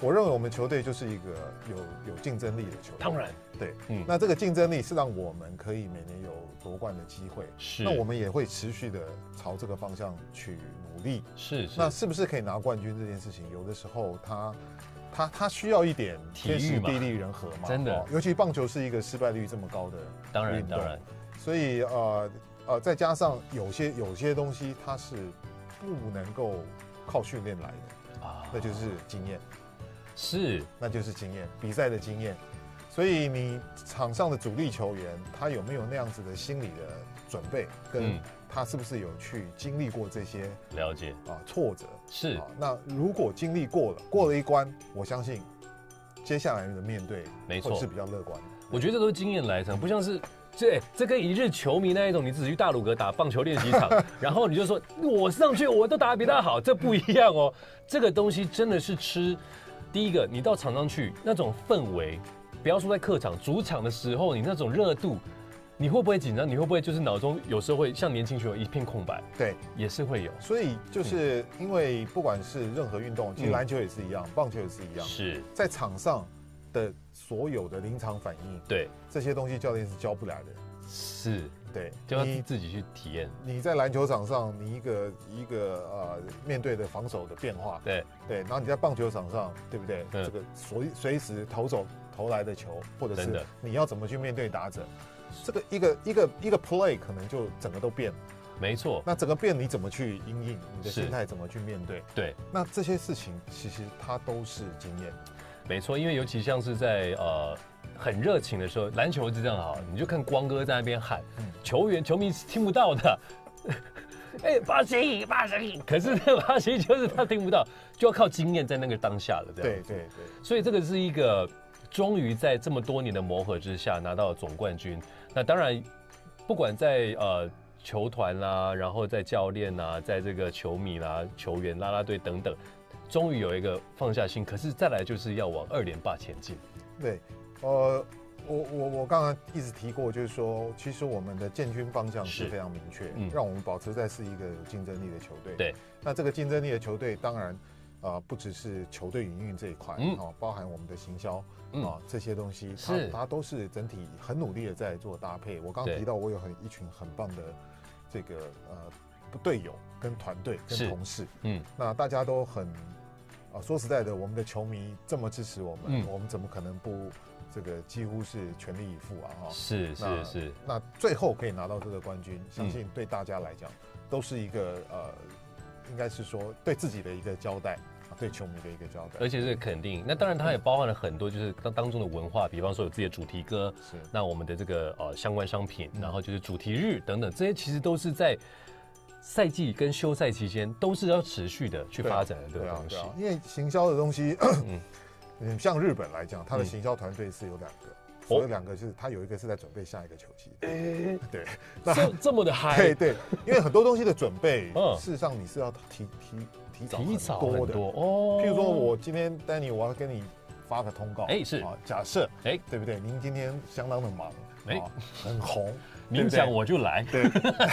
我认为我们球队就是一个有有竞争力的球队。 当然， 对，嗯，那这个竞争力是让我们可以每年有夺冠的机会。是，那我们也会持续的朝这个方向去努力。 是，是那是不是可以拿冠军这件事情，有的时候它它它需要一点天时地利人和嘛。 真的， 哦，尤其棒球是一个失败率这么高的运动， 当然当然， 所以呃呃，再加上有些有些东西它是不能够靠训练来的啊，那就是经验。 是， 那就是经验，比赛的经验。所以你场上的主力球员，他有没有那样子的心理的准备，跟他是不是有去经历过这些了解啊挫折？ 是啊， 那如果经历过了，过了一关，我相信接下来的面对， 没错， 是比较乐观的。 我觉得这都是经验来的，不像是。这这跟一日球迷那一种，你只是去大鲁阁打棒球练习场，然后你就说我上去我都打得比他好，这不一样哦。这个东西真的是吃，第一个你到场上去那种氛围，不要说在客场，主场的时候你那种热度，你会不会紧张？你会不会就是脑中有时候会像年轻球员一片空白？ 对， 也是会有。 所以就是因为不管是任何运动，其实篮球也是一样，棒球也是一样， 是在场上的所有的临场反应， 对这些东西教练是教不来的。 是， 对， 就要自己去体验。 你在篮球场上，你一个一个呃面对的防守的变化， 对对， 然后你在棒球场上，对不对？嗯、这个随随时投走投来的球，或者是你要怎么去面对打者，这个一个一个一个 play 可能就整个都变了。 没错， 那整个变你怎么去因应？你的心态怎么去面对？ 对， 那这些事情其实它都是经验。 没错，因为尤其像是在呃很热情的时候，篮球是这样好，你就看光哥在那边喊，嗯、球员球迷是听不到的，哎、欸，八十一，八十一，可是那八十一就是他听不到，就要靠经验在那个当下了，这样。 对对对， 所以这个是一个终于在这么多年的磨合之下拿到了总冠军。那当然，不管在呃球团啦，然后在教练啦，在这个球迷啦、球员、啦啦队等等。终于有一个放下心，可是再来就是要往二连霸前进。 对，呃，我我我刚刚一直提过，就是说，其实我们的建军方向是非常明确，嗯、让我们保持在是一个有竞争力的球队。 对， 那这个竞争力的球队，当然，啊、呃，不只是球队营运这一块，嗯、哦，包含我们的行销啊、嗯哦、这些东西，它它都是整体很努力的在做搭配。我刚刚提到，我有很一群很棒的这个呃队友跟团队跟同事，嗯，那大家都很。啊，说实在的，我们的球迷这么支持我们，嗯、我们怎么可能不这个几乎是全力以赴啊？哈， 是是是。 那最后可以拿到这个冠军，相信对大家来讲都是一个呃，应该是说对自己的一个交代，对球迷的一个交代， 而且是肯定。那当然，它也包含了很多就是当当中的文化，比方说有自己的主题歌，是那我们的这个呃相关商品，然后就是主题日等等，这些其实都是在。赛季跟休赛期间都是要持续的去发展的这个东西， 啊啊啊、因为行销的东西，嗯，像日本来讲，它的行销团队是有两个，嗯、所以两个是它有一个是在准备下一个球季，欸、对， 这这么的嗨， 对对，因为很多东西的准备，嗯、事实上你是要提提提早提早很多的多哦。 譬如说我今天丹尼，我要跟你发个通告， 哎、欸、是啊，假设哎、欸、对不对？您今天相当的忙，哎、欸、很红。 您讲我就来， 对，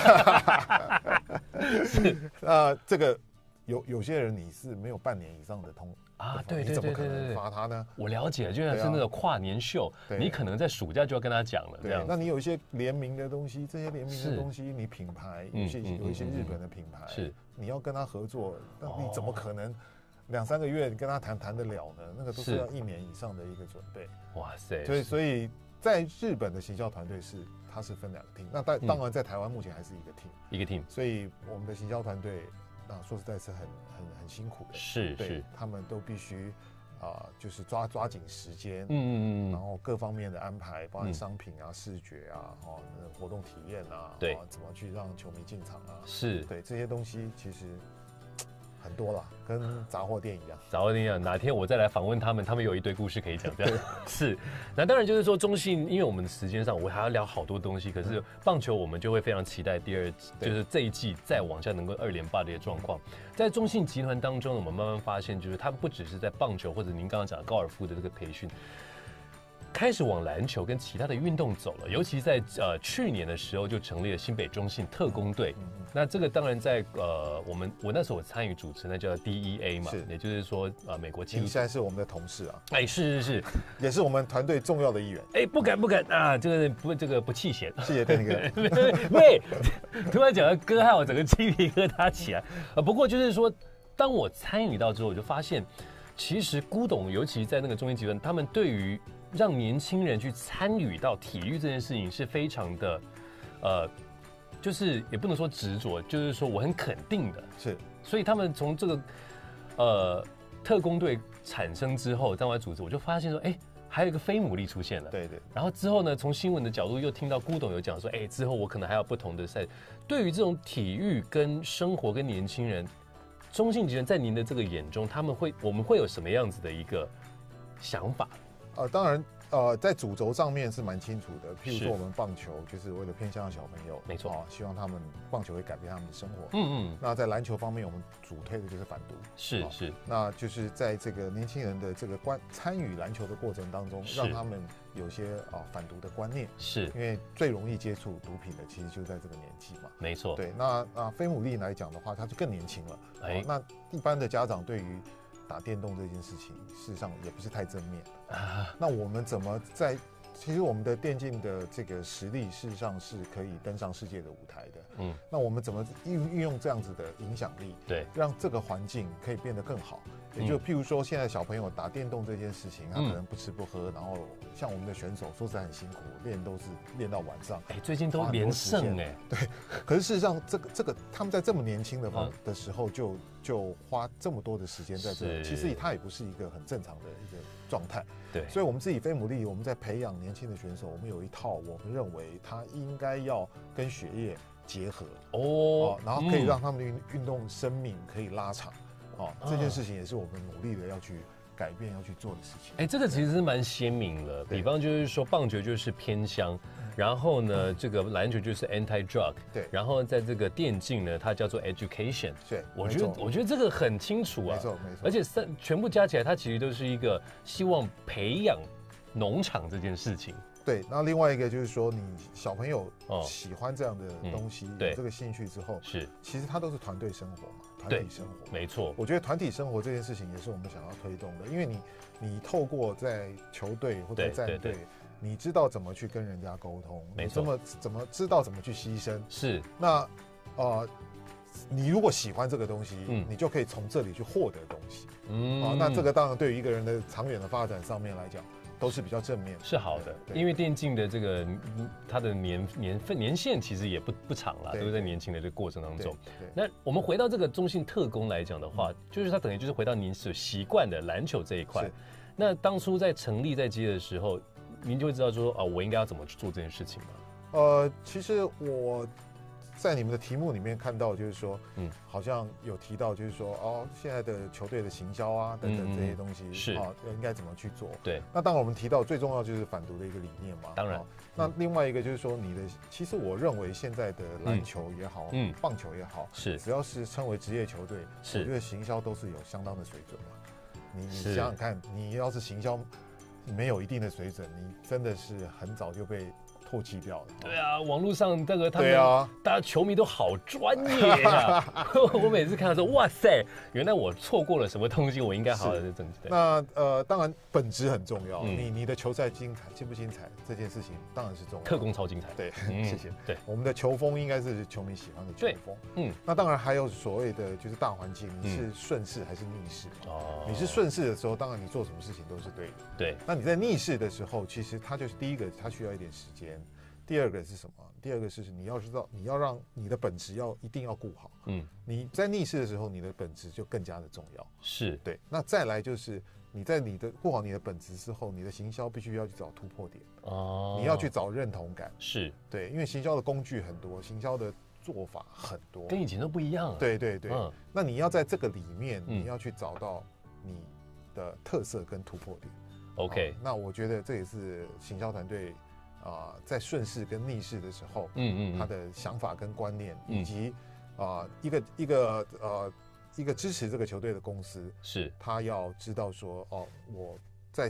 是呃，这个有有些人你是没有半年以上的通啊，对对对对对， 你怎么可能罚他呢？ 我了解，就像是那个跨年秀，你可能在暑假就要跟他讲了，这样。 那你有一些联名的东西，这些联名的东西，你品牌有些有一些日本的品牌，是你要跟他合作，那你怎么可能两三个月跟他谈谈得了呢？那个都是要一年以上的一个准备。哇塞！所以所以在日本的行销团队是。它是分两个 team， 那当当然在台湾目前还是一个 team， 一个 team， 所以我们的行销团队，那说实在是很很很辛苦的， 是是， 他们都必须啊、呃，就是抓抓紧时间，嗯嗯嗯，然后各方面的安排，包含商品啊、嗯、视觉啊、哦活动体验啊，对、哦，怎么去让球迷进场啊， 是对这些东西其实。很多啦，跟杂货店一样。 杂货店一样，哪天我再来访问他们，他们有一堆故事可以讲。这样是，那当然就是说中信，因为我们的时间上，我还要聊好多东西。可是棒球，我们就会非常期待第二，就是这一季再往下能够二连霸的一些状况。在中信集团当中，我们慢慢发现，就是他们不只是在棒球或者您刚刚讲的高尔夫的这个培训， 开始往篮球跟其他的运动走了，尤其在呃去年的时候就成立了新北中信特工队。嗯嗯、那这个当然在呃我们我那时候我参与主持，那叫 D E A 嘛，也就是说呃美国纪录。 你现在是我们的同事啊？ 哎，是是是， 也是我们团队重要的一员。 哎，不敢不敢啊，这个不这个不弃嫌。 谢谢天哥。 喂，突然讲到歌，害我整个鸡皮疙瘩起来。呃，不过就是说，当我参与到之后，我就发现，其实古董，尤其在那个中信集团，他们对于让年轻人去参与到体育这件事情是非常的，呃，就是也不能说执着，就是说我很肯定的， 是， 所以他们从这个呃特工队产生之后，当我组织，我就发现说，哎，还有一个非牡蛎出现了， 对对， 然后之后呢，从新闻的角度又听到古董有讲说，哎，之后我可能还有不同的赛，对于这种体育跟生活跟年轻人，中信集团在您的这个眼中，他们会我们会有什么样子的一个想法？ 呃，当然，呃，在主轴上面是蛮清楚的。譬如说，我们棒球就是为了偏向小朋友， 没错、 哦，希望他们棒球会改变他们的生活。 嗯嗯。 那在篮球方面，我们主推的就是反毒， 是、哦、是。 那就是在这个年轻人的这个观参与篮球的过程当中，让他们有些啊、哦、反毒的观念。 是。 因为最容易接触毒品的，其实就在这个年纪嘛。 没错。 对，那啊，非牡蛎来讲的话，他就更年轻了。 哎、 哦，那一般的家长对于打电动这件事情，事实上也不是太正面啊。那我们怎么在？其实我们的电竞的这个实力，事实上是可以登上世界的舞台的。嗯，那我们怎么运运用这样子的影响力， 对， 让这个环境可以变得更好？也就譬如说，现在小朋友打电动这件事情，他可能不吃不喝，然后像我们的选手，说实在很辛苦，练都是练到晚上。 哎，最近都连胜哎。 对，可是事实上，这个这个他们在这么年轻的方的时候，就就花这么多的时间在这里，其实他也不是一个很正常的一个状态。 对， 所以我们自己非牡蛎，我们在培养年轻的选手，我们有一套我们认为他应该要跟学业结合哦，然后可以让他们的运运动生命可以拉长。哦，这件事情也是我们努力的要去改变、要去做的事情。 哎，这个其实是蛮鲜明的。比方就是说，棒球就是偏乡，然后呢，这个篮球就是 anti-drug， 对， 然后在这个电竞呢，它叫做 education。 对， 我觉得我觉得这个很清楚啊， 没错没错。 而且三全部加起来，它其实都是一个希望培养农场这件事情。 对，那另外一个就是说，你小朋友喜欢这样的东西，有这个兴趣之后， 是， 其实它都是团队生活嘛，团体生活， 没错。 我觉得团体生活这件事情也是我们想要推动的，因为你你透过在球队或者战队，你知道怎么去跟人家沟通， 没错， 怎么怎么知道怎么去牺牲， 是。 那呃，你如果喜欢这个东西，嗯，你就可以从这里去获得东西，嗯，啊，那这个当然对于一个人的长远的发展上面来讲，都是比较正面， 是好的，因为电竞的这个它的年年份年限其实也不不长啦，都是在年轻的这个过程当中。那我们回到这个中信特工来讲的话，就是它等于就是回到您所习惯的篮球这一块。那当初在成立在接的时候，您就会知道说啊，我应该要怎么去做这件事情吗？ 呃，其实我在你们的题目里面看到，就是说，嗯，好像有提到，就是说，哦，现在的球队的行销啊，等等这些东西， 是啊，应该怎么去做？ 对。 那当然，我们提到最重要就是反毒的一个理念嘛。 当然。 那另外一个就是说，你的，其实我认为现在的篮球也好，嗯，棒球也好， 是， 只要是称为职业球队， 是， 我觉得行销都是有相当的水准嘛。你你想想看，你要是行销没有一定的水准，你真的是很早就被唾弃掉了。 对啊，网络上这个他们， 对啊， 大家球迷都好专业呀、啊。我每次看到说，哇塞，原来我错过了什么东西，我应该好好的正确。 那呃，当然本质很重要，嗯、你你的球赛精彩精不精彩这件事情当然是重要。 特工超精彩， 对，嗯、谢谢。 对， 我们的球风应该是球迷喜欢的球风。嗯，那当然还有所谓的就是大环境，你是顺势还是逆势？哦、嗯，你是顺势的时候，当然你做什么事情都是对的。 对， 那你在逆势的时候，其实它就是第一个，它需要一点时间。第二个是什么？第二个是你要知道，你要让你的本质要一定要顾好。嗯，你在逆势的时候，你的本质就更加的重要。 是对。那再来就是你在你的顾好你的本质之后，你的行销必须要去找突破点。哦，你要去找认同感。 是对，因为行销的工具很多，行销的做法很多， 跟以前都不一样了。 对对对。嗯，那你要在这个里面，你要去找到你的特色跟突破点。 OK， 那我觉得这也是行销团队。啊、呃，在顺势跟逆势的时候，嗯嗯，他的想法跟观念，以及啊、呃、一个一个呃一个支持这个球队的公司， 是他要知道说，哦，我在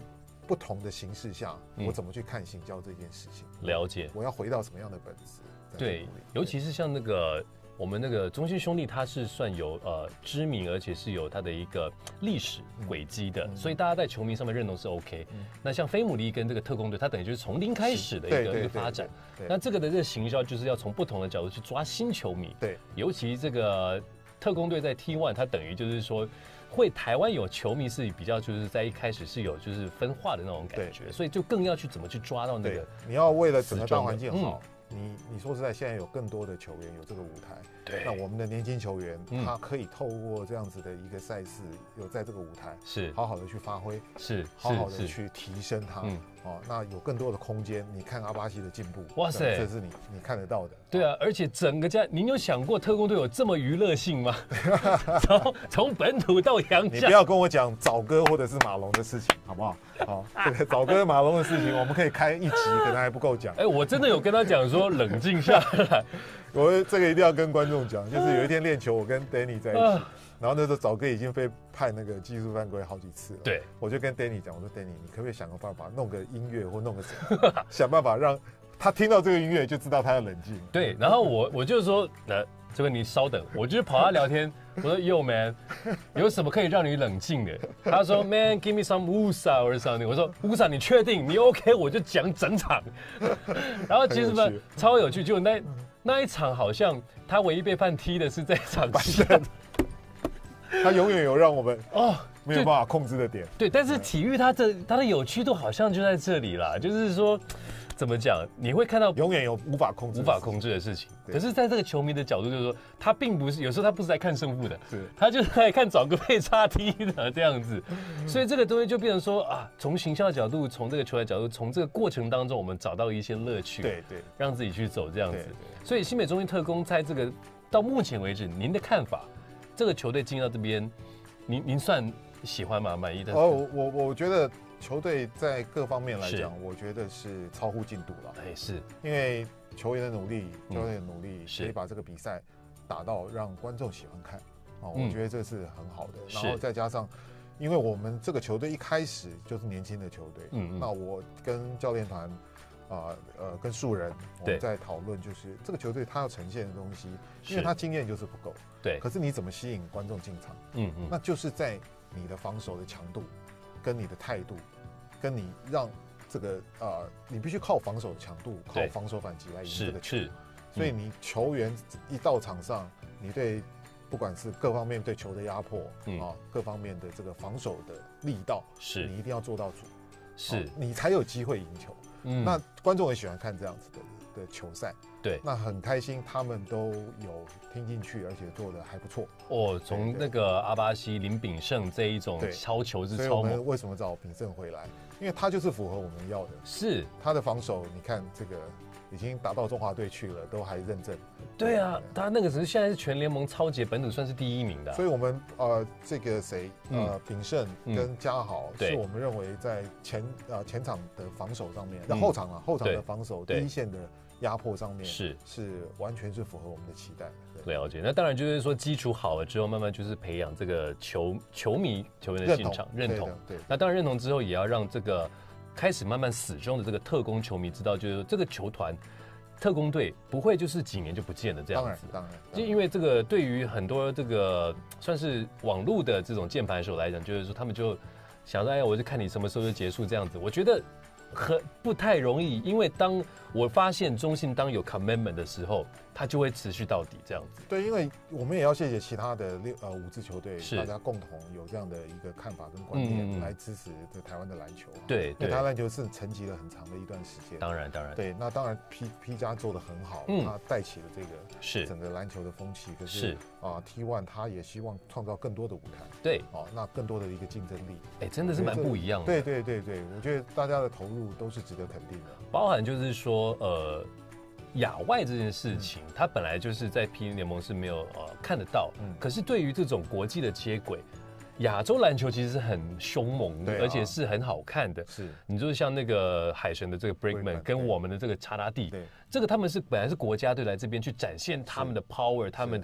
不同的形式下，嗯、我怎么去看行销这件事情？ 了解， 我要回到什么样的本质？ 对，尤其是像那个我们那个中信兄弟，它是算有呃知名，而且是有它的一个历史轨迹的，嗯、所以大家在球迷上面认同是 OK。嗯、那像飞姆利跟这个特工队，它等于就是从零开始的一个一个发展。那这个的这个行销就是要从不同的角度去抓新球迷。对，尤其这个特工队在 T 一，它等于就是说。会台湾有球迷是比较就是在一开始是有就是分化的那种感觉，所以就更要去怎么去抓到那个。 你要为了整个大环境好，嗯、你你说实在，现在有更多的球员有这个舞台，对，那我们的年轻球员、嗯、他可以透过这样子的一个赛事，有在这个舞台是好好的去发挥，是好好的去提升他。嗯哦，那有更多的空间，你看阿巴西的进步，哇塞，这是你你看得到的。 对啊，而且整个家，您有想过特工队有这么娱乐性吗？从从本土到洋将， 你不要跟我讲早歌或者是马龙的事情，好不好？好，这个早歌马龙的事情，我们可以开一集，可能还不够讲。 哎，我真的有跟他讲说冷静下来， 我这个一定要跟观众讲，就是有一天练球，我跟 Danny 在一起。呃然后那时候早哥已经被判那个技术犯规好几次了，对，我就跟 Danny 讲，我说 Danny， 你可不可以想个办法，弄个音乐或弄个什么，想办法让他听到这个音乐就知道他要冷静。 对，然后我我就说，呃，这个你稍等，我就跑他聊天，我说 Yo man， 有什么可以让你冷静的？他说 Man give me some wusa or something， 我说 wusa 你确定？你 OK？ 我就讲整场，然后其实呢超有趣，就那那一场好像他唯一被判踢的是这场下。 他永远有让我们哦没有办法控制的点。 对，但是体育它的它的有趣度好像就在这里啦，就是说怎么讲，你会看到永远有无法控制无法控制的事情。可是在这个球迷的角度，就是说他并不是有时候他不是来看胜负的，他就是来看找个被插踢的这样子。所以这个东西就变成说啊，从行销角度，从这个球员角度，从这个过程当中，我们找到一些乐趣，对对，让自己去走这样子。所以新北中信特攻在这个到目前为止，您的看法？这个球队进到这边，您您算喜欢吗？满意的？ 哦，我我觉得球队在各方面来讲，我觉得是超乎进度了。哎，是因为球员的努力，教练的努力，可以把这个比赛打到让观众喜欢看。哦，我觉得这是很好的。然后再加上，因为我们这个球队一开始就是年轻的球队，嗯嗯，那我跟教练团。啊呃，跟素人我们在讨论，就是这个球队他要呈现的东西，因为他经验就是不够。对。可是你怎么吸引观众进场？嗯嗯。那就是在你的防守的强度，跟你的态度，跟你让这个啊、呃，你必须靠防守的强度，靠防守反击来赢这个球。是。所以你球员一到场上，你对不管是各方面对球的压迫，嗯啊，各方面的这个防守的力道，是你一定要做到主，是、哦、你才有机会赢球。嗯，那观众也喜欢看这样子的的球赛，对，那很开心，他们都有听进去，而且做的还不错。哦， 从那个阿巴西林炳胜这一种超球是超猛。 所以我们为什么找炳胜回来？因为他就是符合我们要的，是他的防守，你看这个已经打到中华队去了，都还认证。 对啊，他那个只是现在是全联盟超级本土算是第一名的、啊。 所以我们呃这个谁呃炳胜跟嘉豪、嗯、是我们认为在前呃前场的防守上面，那、嗯、后场啊后场的防守第一线的压迫上面是是完全是符合我们的期待。 了解，那当然就是说基础好了之后，慢慢就是培养这个球球迷球员的进场认同。对，那当然认同之后，也要让这个开始慢慢死忠的这个特攻球迷知道，就是这个球团。特攻队不会就是几年就不见了这样子，当然，当然，就因为这个对于很多这个算是网络的这种键盘手来讲，就是说他们就想说，哎，我就看你什么时候就结束这样子。我觉得很不太容易，因为当我发现中信当有 commitment 的时候，它就会持续到底这样子。 对，因为我们也要谢谢其他的六呃五支球队，大家共同有这样的一个看法跟观念、嗯、来支持这台湾的篮球。对，因为台湾篮球是沉寂了很长的一段时间。 当然，当然。对， 那当然 P P 加做得很好，嗯、他带起了这个是整个篮球的风气。可是啊 T 一 他也希望创造更多的舞台。对，哦，那更多的一个竞争力。 哎、欸，真的是蛮不一样的。 对对对对，我觉得大家的投入都是值得肯定的。 包含就是说，呃。亚外这件事情，嗯、它本来就是在 P 联盟是没有呃看得到，嗯、可是对于这种国际的接轨，亚洲篮球其实是很凶猛的，啊、而且是很好看的。是，你就是像那个海神的这个 Brickman 跟我们的这个查拉蒂，这个他们是本来是国家队来这边去展现他们的 power，他们的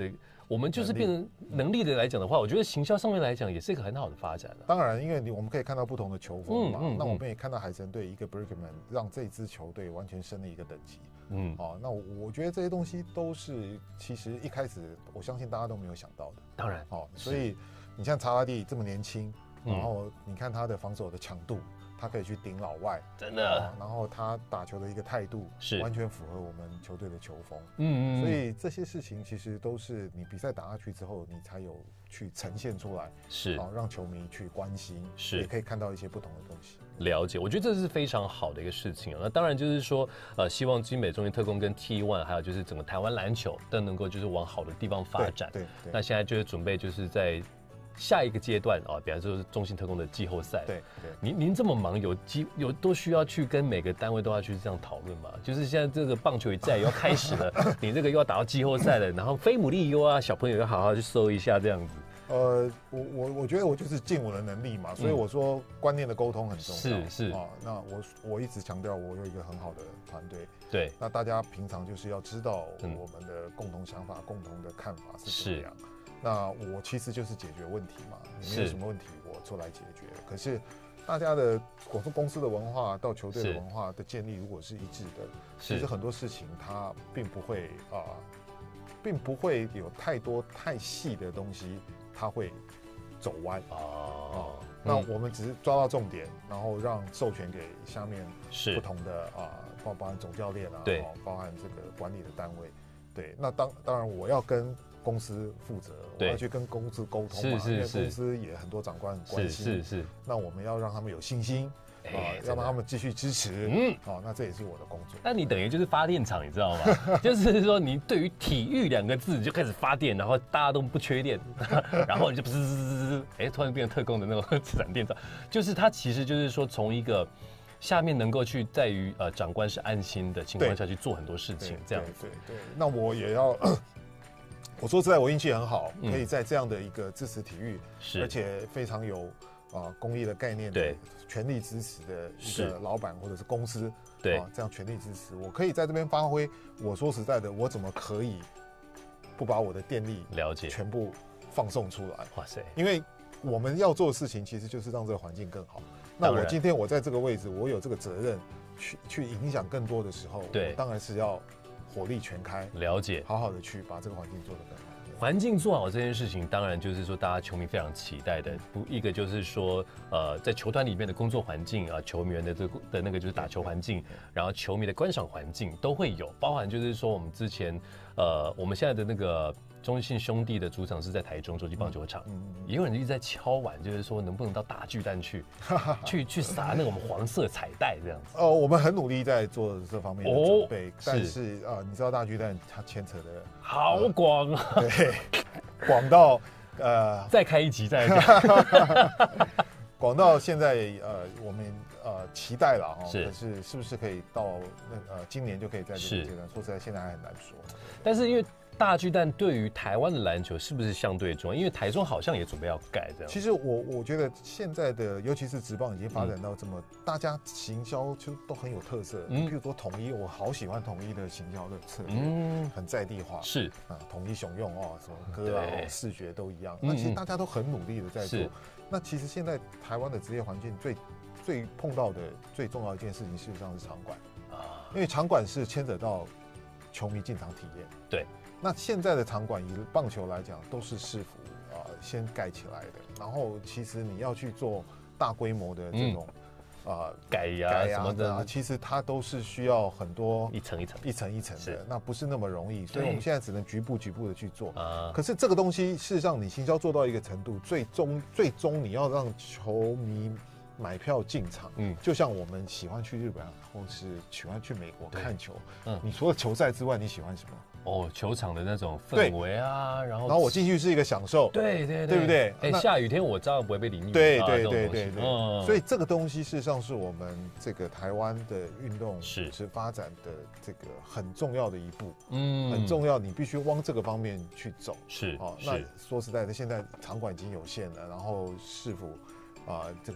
我们就是变成能力的来讲的话，我觉得行销上面来讲也是一个很好的发展了。 当然，因为你我们可以看到不同的球风嘛， 嗯嗯、 那我们也看到海神队一个 Brickman 让这支球队完全升了一个等级。嗯，哦，那我我觉得这些东西都是其实一开始我相信大家都没有想到的。 当然， 哦，所以你像查拉蒂这么年轻，然后你看他的防守的强度。他可以去顶老外， 真的、哦。 然后他打球的一个态度是完全符合我们球队的球风。嗯嗯。所以这些事情其实都是你比赛打下去之后，你才有去呈现出来， 是啊，让球迷去关心， 是也可以看到一些不同的东西。 了解，我觉得这是非常好的一个事情啊。那当然就是说，呃，希望金美中心特攻跟 T 一， 还有就是整个台湾篮球都能够就是往好的地方发展。 对。对对那现在就是准备就是在。下一个阶段啊，比方说中信特攻的季后赛， 对对， 您您这么忙，有机有都需要去跟每个单位都要去这样讨论嘛？就是现在这个棒球比赛也要开始了，你这个又要打到季后赛了，然后非牡蛎优啊，小朋友要好好去搜一下这样子。 呃，我我我觉得我就是尽我的能力嘛，所以我说观念的沟通很重要。 是是啊，那我我一直强调，我有一个很好的团队。 对， 那大家平常就是要知道我们的共同想法、共同的看法是怎么样。那我其实就是解决问题嘛，你有什么问题我出来解决。可是大家的我说公司的文化到球队的文化的建立，如果是一致的，其实很多事情它并不会啊、呃，并不会有太多太细的东西，它会走弯哦。那我们只是抓到重点，然后让授权给下面不同的啊，包包含总教练啊， 对， 包含这个管理的单位，对。那当当然我要跟公司负责，我要去跟公司沟通嘛，因为公司也很多长官很关心， 是是是。 那我们要让他们有信心啊，要让他们继续支持，嗯，好，那这也是我的工作。 那你等于就是发电厂，你知道吗？就是说你对于体育两个字就开始发电，然后大家都不缺电，然后你就滋滋滋滋，哎，突然变成特工的那种闪电仗，就是它其实就是说从一个。下面能够去在于呃长官是安心的情况下去做很多事情，这样子。 对对对。那我也要，我说实在，我运气很好，嗯、可以在这样的一个支持体育，而且非常有啊、呃、公益的概念的全力支持的一个老板或者是公司， 对啊，这样全力支持，我可以在这边发挥。我说实在的，我怎么可以不把我的电力了解全部放送出来？ 哇塞！ 因为我们要做的事情其实就是让这个环境更好。那我今天我在这个位置，我有这个责任去去影响更多的时候， 对， 当然是要火力全开， 了解， 好好的去把这个环境做得更好。 环境做好这件事情，当然就是说大家球迷非常期待的。不，一个就是说，呃，在球团里面的工作环境啊，球员的这的那个就是打球环境，然后球迷的观赏环境都会有，包含就是说我们之前，呃，我们现在的那个。中信兄弟的主场是在台中洲际棒球场，嗯嗯、也有人一直在敲碗，就是说能不能到大巨蛋去，去去撒那种黄色彩带这样子。 哦，我们很努力在做这方面的准备，哦、但是啊、呃，你知道大巨蛋它牵扯的好广啊， 呃、对，广到呃， 再开一集再讲， 广到现在呃，我们呃期待了哈， 是， 可是是不是可以到那呃今年就可以在这个阶段？说实在，现在还很难说。 但是因为。大巨蛋对于台湾的篮球是不是相对重要？因为台中好像也准备要盖这样。 其实我我觉得现在的，尤其是职棒已经发展到这么，嗯、大家行销就都很有特色。嗯，譬如说统一，我好喜欢统一的行销的策略，嗯，很在地化。 是啊，统一雄用哦，什么歌啊、哦、视觉都一样。那其实大家都很努力的在做。那其实现在台湾的职业环境最最碰到的最重要的一件事情，事实上是场馆啊，因为场馆是牵扯到球迷进场体验。 对。 那现在的场馆以棒球来讲，都是市府啊、呃、先盖起来的。然后其实你要去做大规模的这种啊、嗯呃、 改呀、啊、什么的啊， 其实它都是需要很多一层一层、 一层一层的，那不是那么容易。所以我们现在只能局部局部的去做啊。 可是这个东西，事实上你行销做到一个程度，最终最终你要让球迷买票进场，嗯，就像我们喜欢去日本或是喜欢去美国看球，嗯，你除了球赛之外，你喜欢什么？ 哦，球场的那种氛围啊，然后然后我进去是一个享受， 对对对， 对不对？ 哎，下雨天我照样不会被淋雨， 对对对对对。 嗯， 所以这个东西事实上是我们这个台湾的运动是是发展的这个很重要的一步，嗯，很重要，你必须往这个方面去走。 是， 哦，那说实在的，现在场馆已经有限了，然后市府啊、呃，这个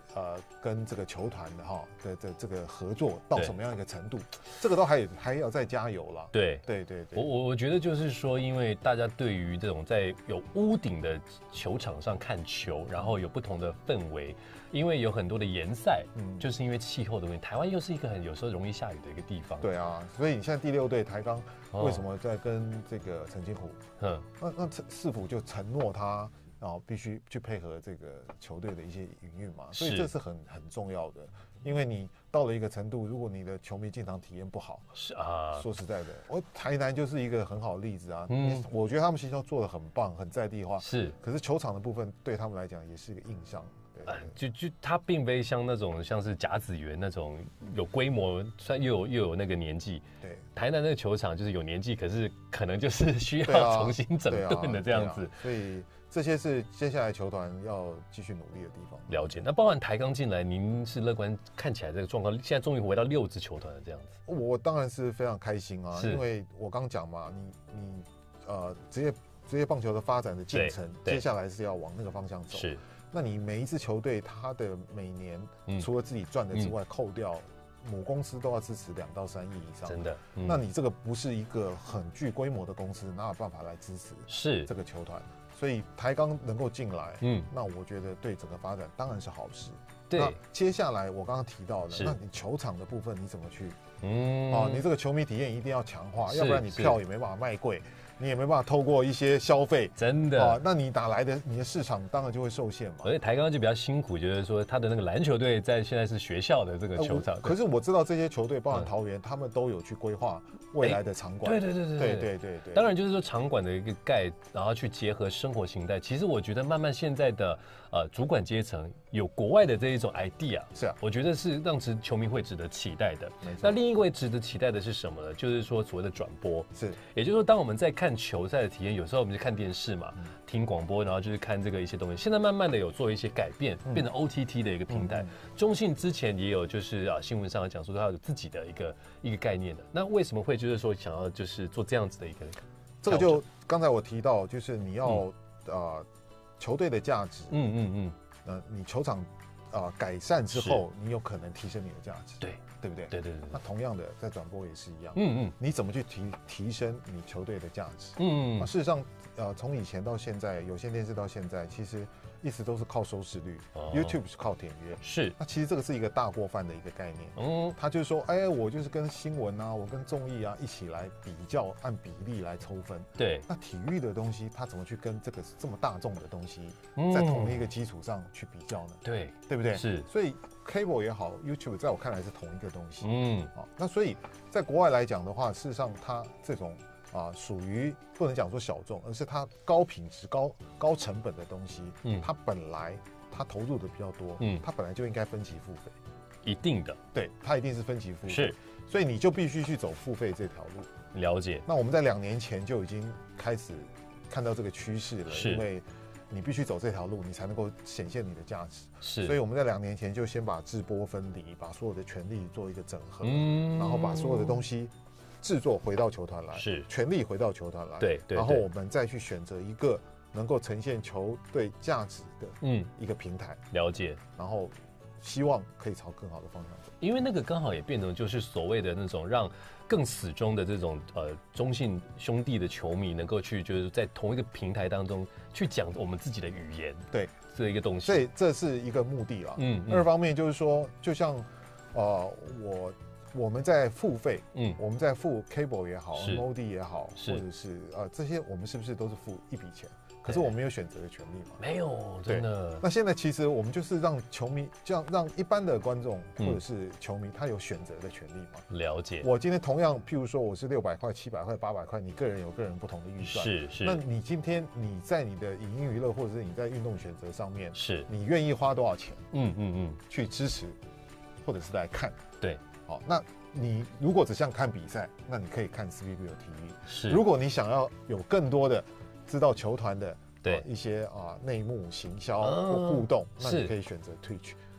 呃跟这个球团的哈的的这个合作到什么样一个程度，这个都还有还要再加油了。 对对对对， 我我我觉得就是说，因为大家对于这种在有屋顶的球场上看球，然后有不同的氛围，因为有很多的联赛，嗯，就是因为气候的问题，台湾又是一个很有时候容易下雨的一个地方。 对啊，所以你现在第六队台钢为什么在跟这个陈金虎？嗯，那那市府就承诺他。然后必须去配合这个球队的一些营运嘛，所以这是很很重要的。因为你到了一个程度，如果你的球迷进场体验不好，是啊，说实在的，我台南就是一个很好的例子啊。嗯，我觉得他们行销做得很棒，很在地化。是，可是球场的部分对他们来讲也是一个硬伤。 对，就就它并非像那种像是甲子园那种有规模，虽然又有又有那个年纪。对，台南那个球场就是有年纪，可是可能就是需要重新整顿的这样子。 所以。这些是接下来球团要继续努力的地方。 了解，那包含台钢进来，您是乐观看起来这个状况，现在终于回到六支球团了这样子。 我当然是非常开心啊，因为我刚讲嘛，你你呃职业职业棒球的发展的进程，接下来是要往那个方向走。是，那你每一支球队，它的每年、嗯、除了自己赚的之外，嗯、扣掉母公司都要支持两到三亿以上。 真的，嗯、 那你这个不是一个很具规模的公司，哪有办法来支持是这个球团？所以台钢能够进来，嗯，那我觉得对整个发展当然是好事。对，那接下来我刚刚提到的，那你球场的部分你怎么去？嗯，啊，你这个球迷体验一定要强化，要不然你票也没办法卖贵。你也没办法透过一些消费， 真的啊， 那你哪来的你的市场当然就会受限嘛。 而且台钢就比较辛苦，就是说他的那个篮球队在现在是学校的这个球场， 可是我知道这些球队，包含桃园，他们都有去规划未来的场馆。 对对对对对对对对。 当然就是说场馆的一个盖，然后去结合生活形态。其实我觉得慢慢现在的呃主管阶层有国外的这一种 idea， 是啊， 我觉得是让值球迷会值得期待的。那另一位值得期待的是什么呢？就是说所谓的转播，是，也就是说当我们在看球赛的体验。有时候我们就看电视嘛，嗯、听广播，然后就是看这个一些东西。现在慢慢的有做一些改变，嗯、变成 O T T 的一个平台。嗯、中信之前也有就是啊新闻上讲说它有自己的一个一个概念的。那为什么会就是说想要就是做这样子的一个？ 这个就刚才我提到，就是你要、嗯、呃球队的价值，嗯嗯嗯，呃你球场啊、呃、改善之后，你有可能提升你的价值。 对。 对不对？ 对对对。 那同样的，在转播也是一样。嗯嗯。你怎么去提提升你球队的价值？嗯嗯。事实上，呃，从以前到现在，有线电视到现在，其实一直都是靠收视率。哦、YouTube 是靠点阅。 是。 那其实这个是一个大锅饭的一个概念。嗯。他就是说，哎，我就是跟新闻啊，我跟综艺啊一起来比较，按比例来抽分。 对。 那体育的东西，它怎么去跟这个这么大众的东西，嗯、在同一个基础上去比较呢？ 对。 对不对？ 是。 所以。Cable 也好 ，YouTube 在我看来是同一个东西。嗯，好，那所以在国外来讲的话，事实上它这种啊属于不能讲说小众，而是它高品质、高高成本的东西，嗯，它本来它投入的比较多，嗯，它本来就应该分期付费， 一定的， 对，它一定是分期付费， 是， 所以你就必须去走付费这条路。 了解。 那我们在两年前就已经开始看到这个趋势了， 是因为。你必须走这条路，你才能够显现你的价值。 是， 所以我们在两年前就先把制播分离，把所有的权利做一个整合，嗯，然后把所有的东西制作回到球团来， 是， 权利回到球团来， 对对。 然后我们再去选择一个能够呈现球队价值的，嗯，一个平台。 了解。 然后希望可以朝更好的方向走。 因为那个刚好也变成就是所谓的那种让更死忠的这种呃中信兄弟的球迷能够去就是在同一个平台当中去讲我们自己的语言， 对这一个东西， 所以这是一个目的啦。嗯，嗯二方面就是说，就像呃我我们在付费，嗯，我们在付 cable 也好 ，M O D 也好，或者是呃这些我们是不是都是付一笔钱？可是我们没有选择的权利嘛？ 没有，真的。 那现在其实我们就是让球迷，这样让一般的观众或者是球迷，他有选择的权利嘛？ 了解。 我今天同样，譬如说我是六百块、七百块、八百块，你个人有个人不同的预算。 是是。 那你今天你在你的影音娱乐或者是你在运动选择上面， 是你愿意花多少钱？ 嗯嗯嗯， 去支持或者是来看。 对。 好，那你如果只想看比赛，那你可以看 C B B L T V。 是。 如果你想要有更多的知道球团的。 对、 啊、一些啊内幕行销或互动，那你可以选择 Twitch。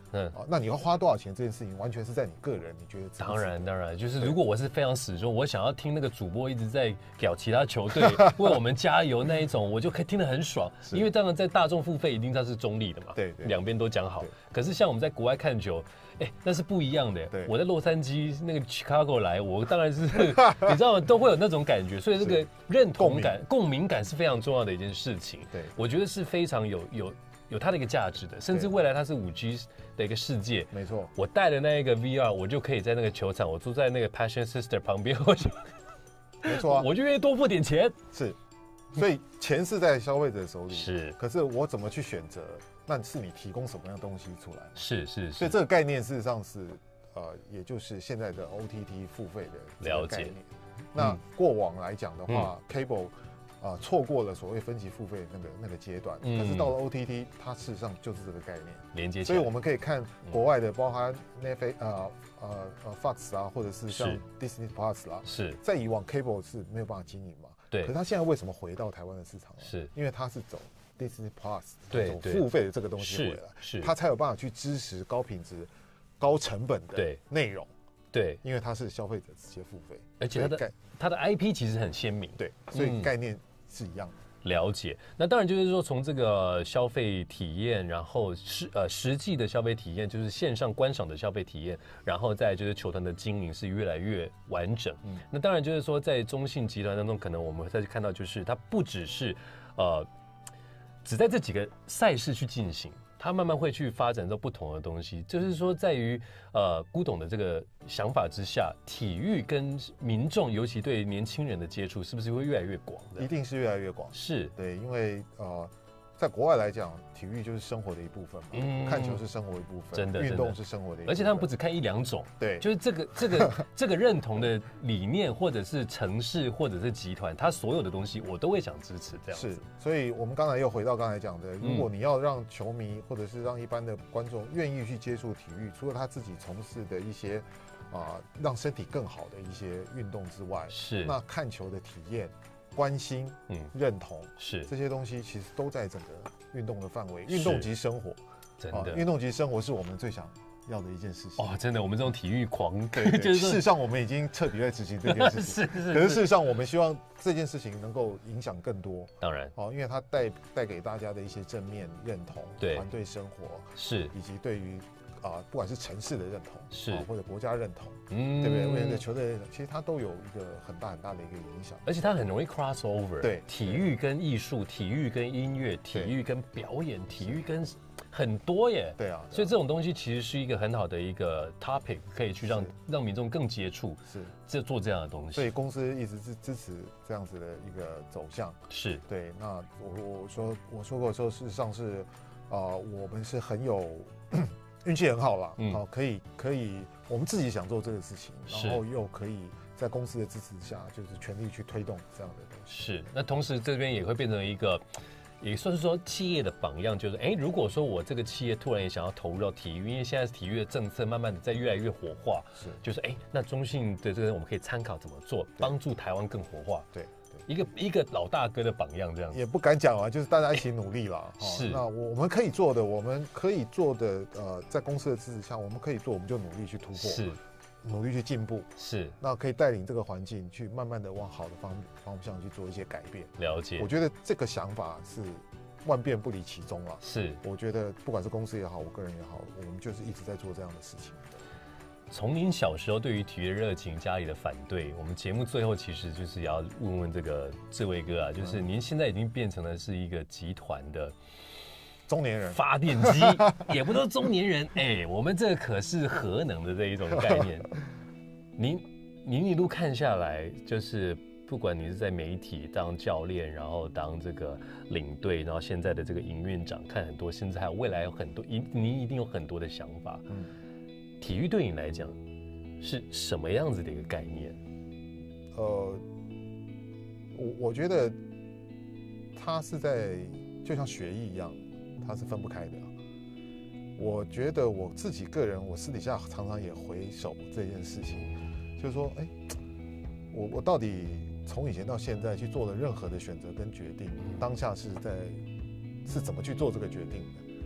嗯，啊，那你要花多少钱这件事情，完全是在你个人，你觉得？ 当然，当然，就是如果我是非常死忠，我想要听那个主播一直在搞其他球队为我们加油那一种，我就可以听得很爽。因为当然在大众付费一定它是中立的嘛， 对对， 两边都讲好。可是像我们在国外看球，哎，那是不一样的。我在洛杉矶那个 Chicago 来，我当然是你知道吗？都会有那种感觉，所以这个认同感、共鸣感是非常重要的一件事情。 对， 我觉得是非常有有。有它的一个价值的，甚至未来它是五 G 的一个世界。 没错， 我带的那一个 V R， 我就可以在那个球场，我住在那个 Passion Sister 旁边，我就没错啊， 我就愿意多付点钱。 是，所以钱是在消费者手里， 是。 可是我怎么去选择？那是你提供什么样的东西出来？ 是是是。 所以这个概念事实上是，呃，也就是现在的 O T T 付费的了解。那过往来讲的话、嗯、，Cable。啊，错过了所谓分级付费那个那个阶段，嗯、可是到了 O T T， 它事实上就是这个概念， 连接起来。所以我们可以看国外的，包含 Netflix 呃呃呃 Fox 啊，或者是像 Disney Plus 啦， 是在以往 Cable 是没有办法经营嘛， 对。 可是它现在为什么回到台湾的市场？ 是因为它是走 Disney Plus 这种付费的这个东西回来， 是它才有办法去支持高品质、高成本的内容。 对， 因为它是消费者直接付费， 而且它的它的 I P 其实很鲜明， 对，所以概念是一样的。 了解，那当然就是说，从这个消费体验，然后实呃实际的消费体验，就是线上观赏的消费体验，然后再就是球团的经营是越来越完整。嗯，那当然就是说，在中信集团当中，可能我们再去看到，就是它不只是呃只在这几个赛事去进行。他慢慢会去发展到不同的东西，就是说，在于呃古董的这个想法之下，体育跟民众，尤其对年轻人的接触，是不是会越来越广的？ 一定是越来越广。 是对，因为呃，在国外来讲，体育就是生活的一部分嘛，嗯、看球是生活的一部分， 真的， 运动是生活的一部分。 而且他们不只看一两种， 对， 就是这个这个这个认同的理念，或者是城市，或者是集团，它所有的东西，我都会想支持这样子。 是，所以我们刚才又回到刚才讲的，如果你要让球迷或者是让一般的观众愿意去接触体育，除了他自己从事的一些啊、呃、让身体更好的一些运动之外， 是那看球的体验、关心、嗯、认同， 是这些东西其实都在整个运动的范围。运动即生活， 真的， 运动即生活是我们最想要的一件事情哦，真的，我们这种体育狂， 对，就是事实上我们已经彻底在执行这件事情， 是是。 可是事实上，我们希望这件事情能够影响更多， 当然， 哦，因为它带带给大家的一些正面认同， 对团队生活是， 以及对于啊、呃，不管是城市的认同是、 啊，或者国家认同，嗯，对不对？为了球队认同，其实它都有一个很大很大的一个影响， 而且它很容易 cross over， 对， 体育跟艺术，体育跟音乐，体育跟表演，体育跟很多耶， 对啊， 所以这种东西其实是一个很好的一个 topic， 可以去让让民众更接触， 是这做这样的东西。 所以公司一直是支持这样子的一个走向， 是对。那我我说我说过说，事实上是，呃，我们是很有运气很好啦，嗯，好、哦，可以可以，我们自己想做这个事情，然后又可以在公司的支持下，就是全力去推动这样的东西。 是，那同时这边也会变成一个。也算是说企业的榜样，就是哎，如果说我这个企业突然也想要投入到体育，因为现在体育的政策慢慢的在越来越活化， 是， 就是哎，那中信的这个我们可以参考怎么做，帮助台湾更活化， 对， 一个一个老大哥的榜样这样子， 也不敢讲啊，就是大家一起努力啦。 是， 那我们可以做的，我们可以做的，呃，在公司的支持下，我们可以做，我们就努力去突破。 是。 努力去进步， 是， 那可以带领这个环境去慢慢的往好的方方向去做一些改变。 了解， 我觉得这个想法是万变不离其宗了。 是， 我觉得不管是公司也好，我个人也好，我们就是一直在做这样的事情。 从您小时候对于体育的热情，家里的反对，我们节目最后其实就是要问问这个这位哥啊，就是您现在已经变成了是一个集团的。 中年人发电机也不都是中年人哎、欸，我们这可是核能的这一种概念。您您一路看下来，就是不管你是在媒体当教练，然后当这个领队，然后现在的这个营运长，看很多，甚至还有未来有很多，您一定有很多的想法。嗯，体育对你来讲是什么样子的一个概念？ 呃，我我觉得它是在就像学艺一样。它是分不开的。我觉得我自己个人，我私底下常常也回首这件事情，就是说，哎，我我到底从以前到现在去做的任何的选择跟决定，当下是在是怎么去做这个决定的？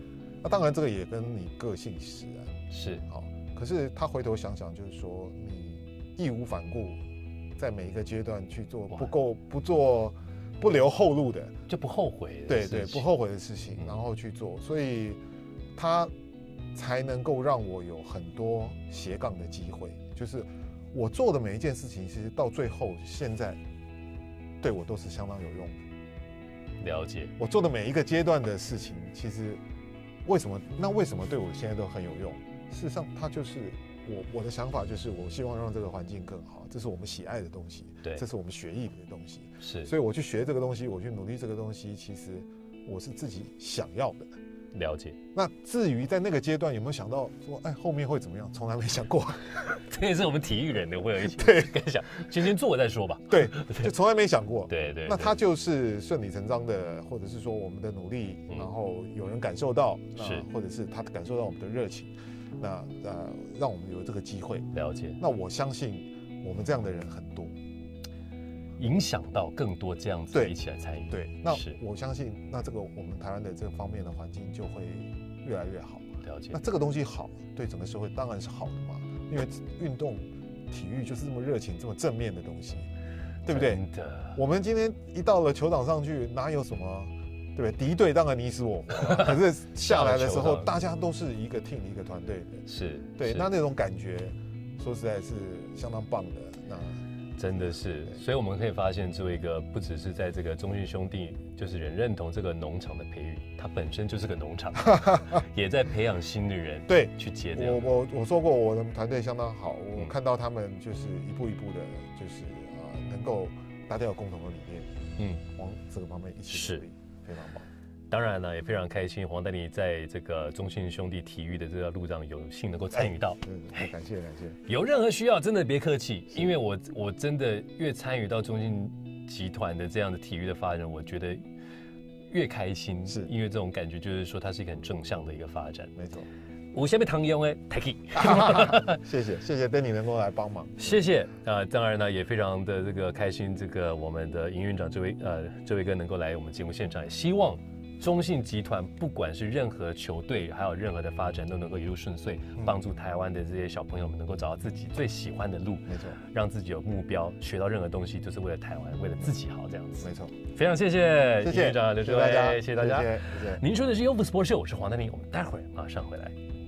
那当然这个也跟你个性使然， 是好。可是他回头想想，就是说你义无反顾，在每一个阶段去做不够不做不留后路的， 就不后悔。 对对，不后悔的事情，然后去做，所以他才能够让我有很多斜杠的机会。就是我做的每一件事情，其实到最后现在对我都是相当有用的。 了解。 我做的每一个阶段的事情，其实为什么？那为什么对我现在都很有用？事实上，它就是我我的想法，就是我希望让这个环境更好，这是我们喜爱的东西， 对， 这是我们学艺的东西， 是， 所以我去学这个东西，我去努力这个东西，其实我是自己想要的。 了解。 那至于在那个阶段有没有想到说，哎，后面会怎么样？从来没想过。 这也是我们体育人的会有一些对跟想，先先做再说吧。 对，就从来没想过。 对 对, 对。 那他就是顺理成章的，或者是说我们的努力，嗯、然后有人感受到， 是， 或者是他感受到我们的热情，那呃，让我们有这个机会。 了解。 那我相信我们这样的人很多。 影响到更多这样子一起来参与， 对，那我相信，那这个我们台湾的这方面的环境就会越来越好。 了解。 那这个东西好，对整个社会当然是好的嘛，因为运动、体育就是这么热情、这么正面的东西，对不对？ 真的。 我们今天一到了球场上去，哪有什么，对不对？敌对当然你死我活，可是下来的时候，大家都是一个 team 一个团队的， 是对。那那种感觉，说实在是相当棒的。那。 真的是，所以我们可以发现，作为一个不只是在这个中信兄弟，就是人认同这个农场的培育，它本身就是个农场，也在培养新的人， 对， 去接这样。 我我我说过，我的团队相当好，我看到他们就是一步一步的，就是啊、呃，能够大家有共同的理念，嗯，往这个方面一起努力，非常棒。 当然呢，也非常开心，黄丹妮在这个中信兄弟体育的这条路上有幸能够参与到， 哎，感谢感谢。 有任何需要，真的别客气，因为我我真的越参与到中信集团的这样的体育的发展，我觉得越开心，是因为这种感觉就是说它是一个很正向的一个发展。 没错。 我下面唐用哎 ，take it， 谢谢谢谢 Danny 能够来帮忙， 谢谢啊、呃，当然呢也非常的这个开心，这个我们的营运长这位呃这位哥能够来我们节目现场，也希望。中信集团不管是任何球队，还有任何的发展，都能够一路顺遂，帮助台湾的这些小朋友们能够找到自己最喜欢的路， 没错， 让自己有目标，学到任何东西就是为了台湾，为了自己好这样子。 没错， 非常谢谢， 谢谢营运长刘志伟，谢谢大家， 谢谢。 您说的是优步 Sport Show，我是黄丹妮，我们待会儿马上回来。